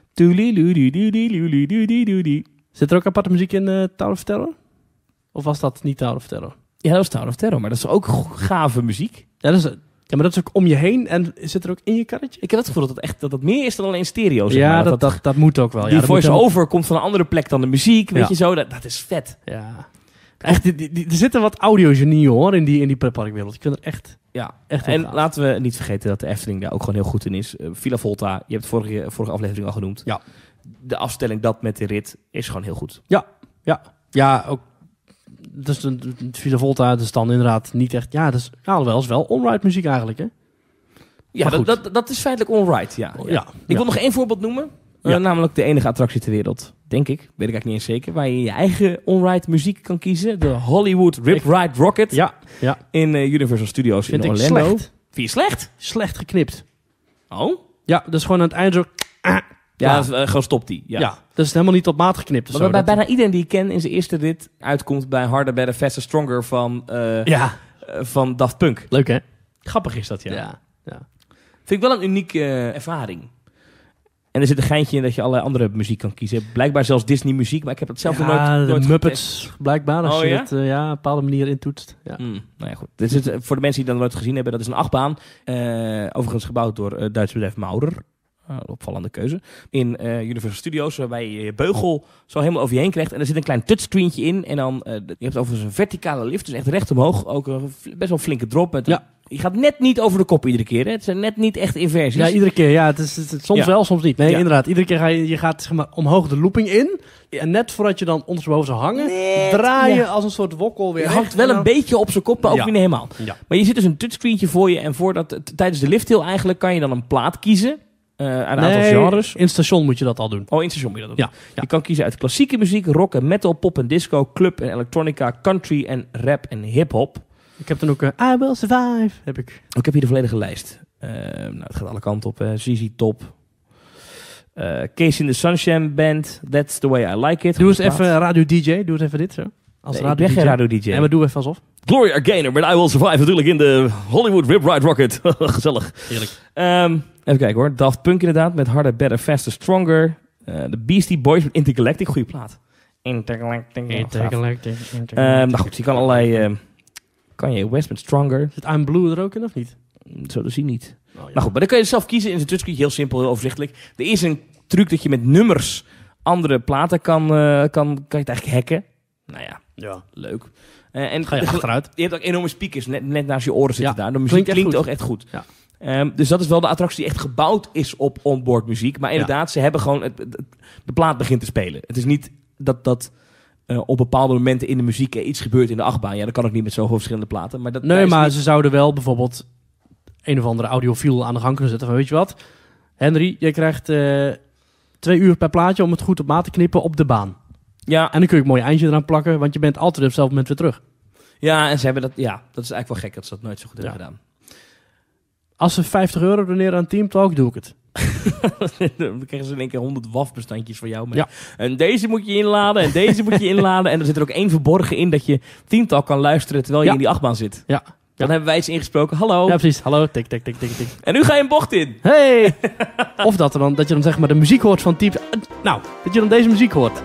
Zit er ook aparte muziek in Tower of Terror? Of was dat niet Tower of Terror? Ja, dat was Tower of Terror, maar dat is ook gave muziek. Ja, maar dat is ook om je heen en zit er ook in je karretje? Ik heb het gevoel dat het meer is dan alleen stereo. Zeg ja, maar. Dat moet ook wel. Die voice-over komt van een andere plek dan de muziek, weet je zo. Dat is vet. Ja. Echt, er zitten wat audiogenieën hoor in die pretparkwereld. Je kunt er echt... Ja, echt en gaaf. laten we niet vergeten dat de Efteling daar ook gewoon heel goed in is. Villa Volta, je hebt het vorige aflevering al genoemd. Ja. De afstelling dat met de rit is gewoon heel goed. Ja, ook... Dus de Villa Volta is dan inderdaad niet echt... Ja, dat is wel on-ride muziek eigenlijk, hè? Ja, dat is feitelijk on-ride, ja. Ik wil nog 1 voorbeeld noemen. Namelijk de enige attractie ter wereld, denk ik. Weet ik eigenlijk niet eens zeker. Waar je je eigen on-ride muziek kan kiezen. De Hollywood Rip Ride Rocket. Ja. In Universal Studios in Orlando. Slecht. Vind je slecht? Slecht geknipt. Oh? Ja, dat is gewoon aan het eind zo... Ja, gewoon stopt die. Ja, dat is helemaal niet op maat geknipt. Maar bij bijna iedereen die ik ken in zijn eerste rit uitkomt bij Harder, Better, Faster, Stronger van Daft Punk. Leuk, hè? Grappig is dat, ja. Ja. Vind ik wel een unieke ervaring. En er zit een geintje in dat je allerlei andere muziek kan kiezen. Blijkbaar zelfs Disney muziek, maar ik heb het zelf nooit de Muppets, op een bepaalde manier intoetst. Ja. Nou ja, goed. Dit is voor de mensen die dat nooit gezien hebben, dat is een achtbaan. Overigens gebouwd door het Duitse bedrijf Maurer. Opvallende keuze. In Universal Studios, waarbij je je beugel zo helemaal over je heen krijgt. En er zit een klein touchscreentje in. En dan, je hebt overigens een verticale lift, dus echt recht omhoog. Ook een best wel flinke drop. Je gaat net niet over de kop iedere keer. Hè? Het zijn net niet echt inversies. Ja, iedere keer. Ja, het is soms wel, soms niet. Nee, inderdaad. Iedere keer je gaat zeg maar, omhoog de looping in. Ja. En net voordat je dan ondersteboven zou hangen, draai je als een soort wokkel weer. Je hangt wel een beetje op zijn kop, maar ook niet helemaal. Ja. Maar je zit dus een touchscreentje voor je. En tijdens de lifthill eigenlijk kan je dan een plaat kiezen. Een aantal genres. In het station moet je dat al doen. Oh, in het station moet je dat doen. Ja. Je kan kiezen uit klassieke muziek, rock en metal, pop en disco, club en electronica, country en rap en hip-hop. Ik heb dan ook I Will Survive. Ik heb hier de volledige lijst. Het gaat alle kanten op. ZZ Top. Case in the Sunshine Band. That's the way I like it. Doe eens even radio DJ. Doe eens even dit zo. Als ik ben geen radio DJ. Nee, maar doe even alsof. Gloria Gaynor met I Will Survive natuurlijk in de Hollywood Rip Ride Rocket. Gezellig. Heerlijk. Even kijken hoor. Daft Punk inderdaad met Harder, Better, Faster, Stronger. De Beastie Boys met Intergalactic. Goeie plaat. Intergalactic. Nou goed, je kan allerlei... Kanye West met Stronger. Zit I'm Blue er ook in of niet? Zo te zien niet. Oh, ja. Nou goed, maar dan kan je zelf kiezen in zijn touchscreen. Heel simpel, heel overzichtelijk. Er is een truc dat je met nummers andere platen kan je het eigenlijk hacken. Nou ja, leuk. En ga je achteruit. Je hebt ook enorme speakers net naast je oren zitten daar. De muziek klinkt ook echt goed. Ja. Dus dat is wel de attractie die echt gebouwd is op onboard muziek. Maar inderdaad, ze hebben gewoon... de plaat begint te spelen. Het is niet dat op bepaalde momenten in de muziek iets gebeurt in de achtbaan. Ja, dat kan ook niet met zoveel verschillende platen. Maar ze zouden wel bijvoorbeeld een of andere audiofiel aan de gang kunnen zetten. Van, weet je wat, Henry, jij krijgt 2 uur per plaatje om het goed op maat te knippen op de baan. Ja. En dan kun je een mooi eindje eraan plakken, want je bent altijd op hetzelfde moment weer terug. Ja, en ze hebben dat... Ja, dat is eigenlijk wel gek dat ze dat nooit zo goed hebben gedaan. Als ze €50 doneren aan Team Talk, doe ik het. Dan krijgen ze in één keer 100 WAF-bestandjes voor jou. Ja. En deze moet je inladen en deze moet je inladen. En er zit er ook 1 verborgen in dat je Team Talk kan luisteren terwijl je in die achtbaan zit. Ja. Dan hebben wij iets ingesproken. Hallo. Ja, precies. Hallo. Tik, tik, tik, tik, tik. En nu ga je een bocht in. Hey! Of dat je dan zeg maar de muziek hoort van Team... Nou, dat je dan deze muziek hoort.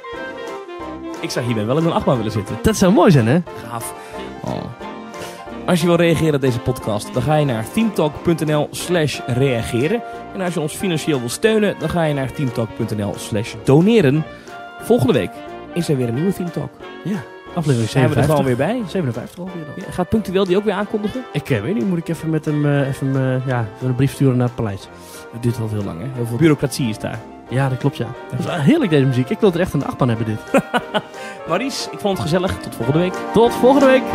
Ik zou hierbij wel in een achtbaan willen zitten. Dat zou mooi zijn, hè? Gaaf. Oh. Als je wil reageren op deze podcast, dan ga je naar teamtalk.nl/reageren. En als je ons financieel wil steunen, dan ga je naar teamtalk.nl/doneren. Volgende week is er weer een nieuwe Team Talk. Ja, aflevering 57. Zijn we er gewoon weer bij? 57 alweer dan. Ja, gaat Punctueel die ook weer aankondigen? Ik weet niet, moet ik even met hem een brief sturen naar het paleis. Het duurt wel heel lang, hè? Heel veel bureaucratie is daar. Ja, dat klopt, ja. Dat is heerlijk deze muziek. Ik wil er echt een achtbaan hebben, dit. Maurice, ik vond het gezellig. Tot volgende week. Tot volgende week.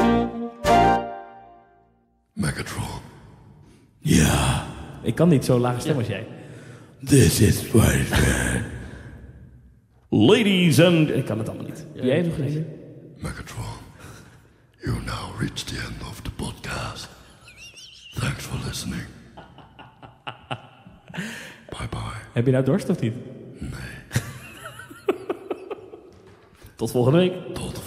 Megatron. Ja. Ik kan niet zo lage stem als jij. This is Spider-Man. Ladies and... Ik kan het allemaal niet. Jij nog eens? Megatron, you now reached the end of the podcast. Thanks for listening. Bye bye. Heb je nou dorst of niet? Nee. Tot volgende week. Tot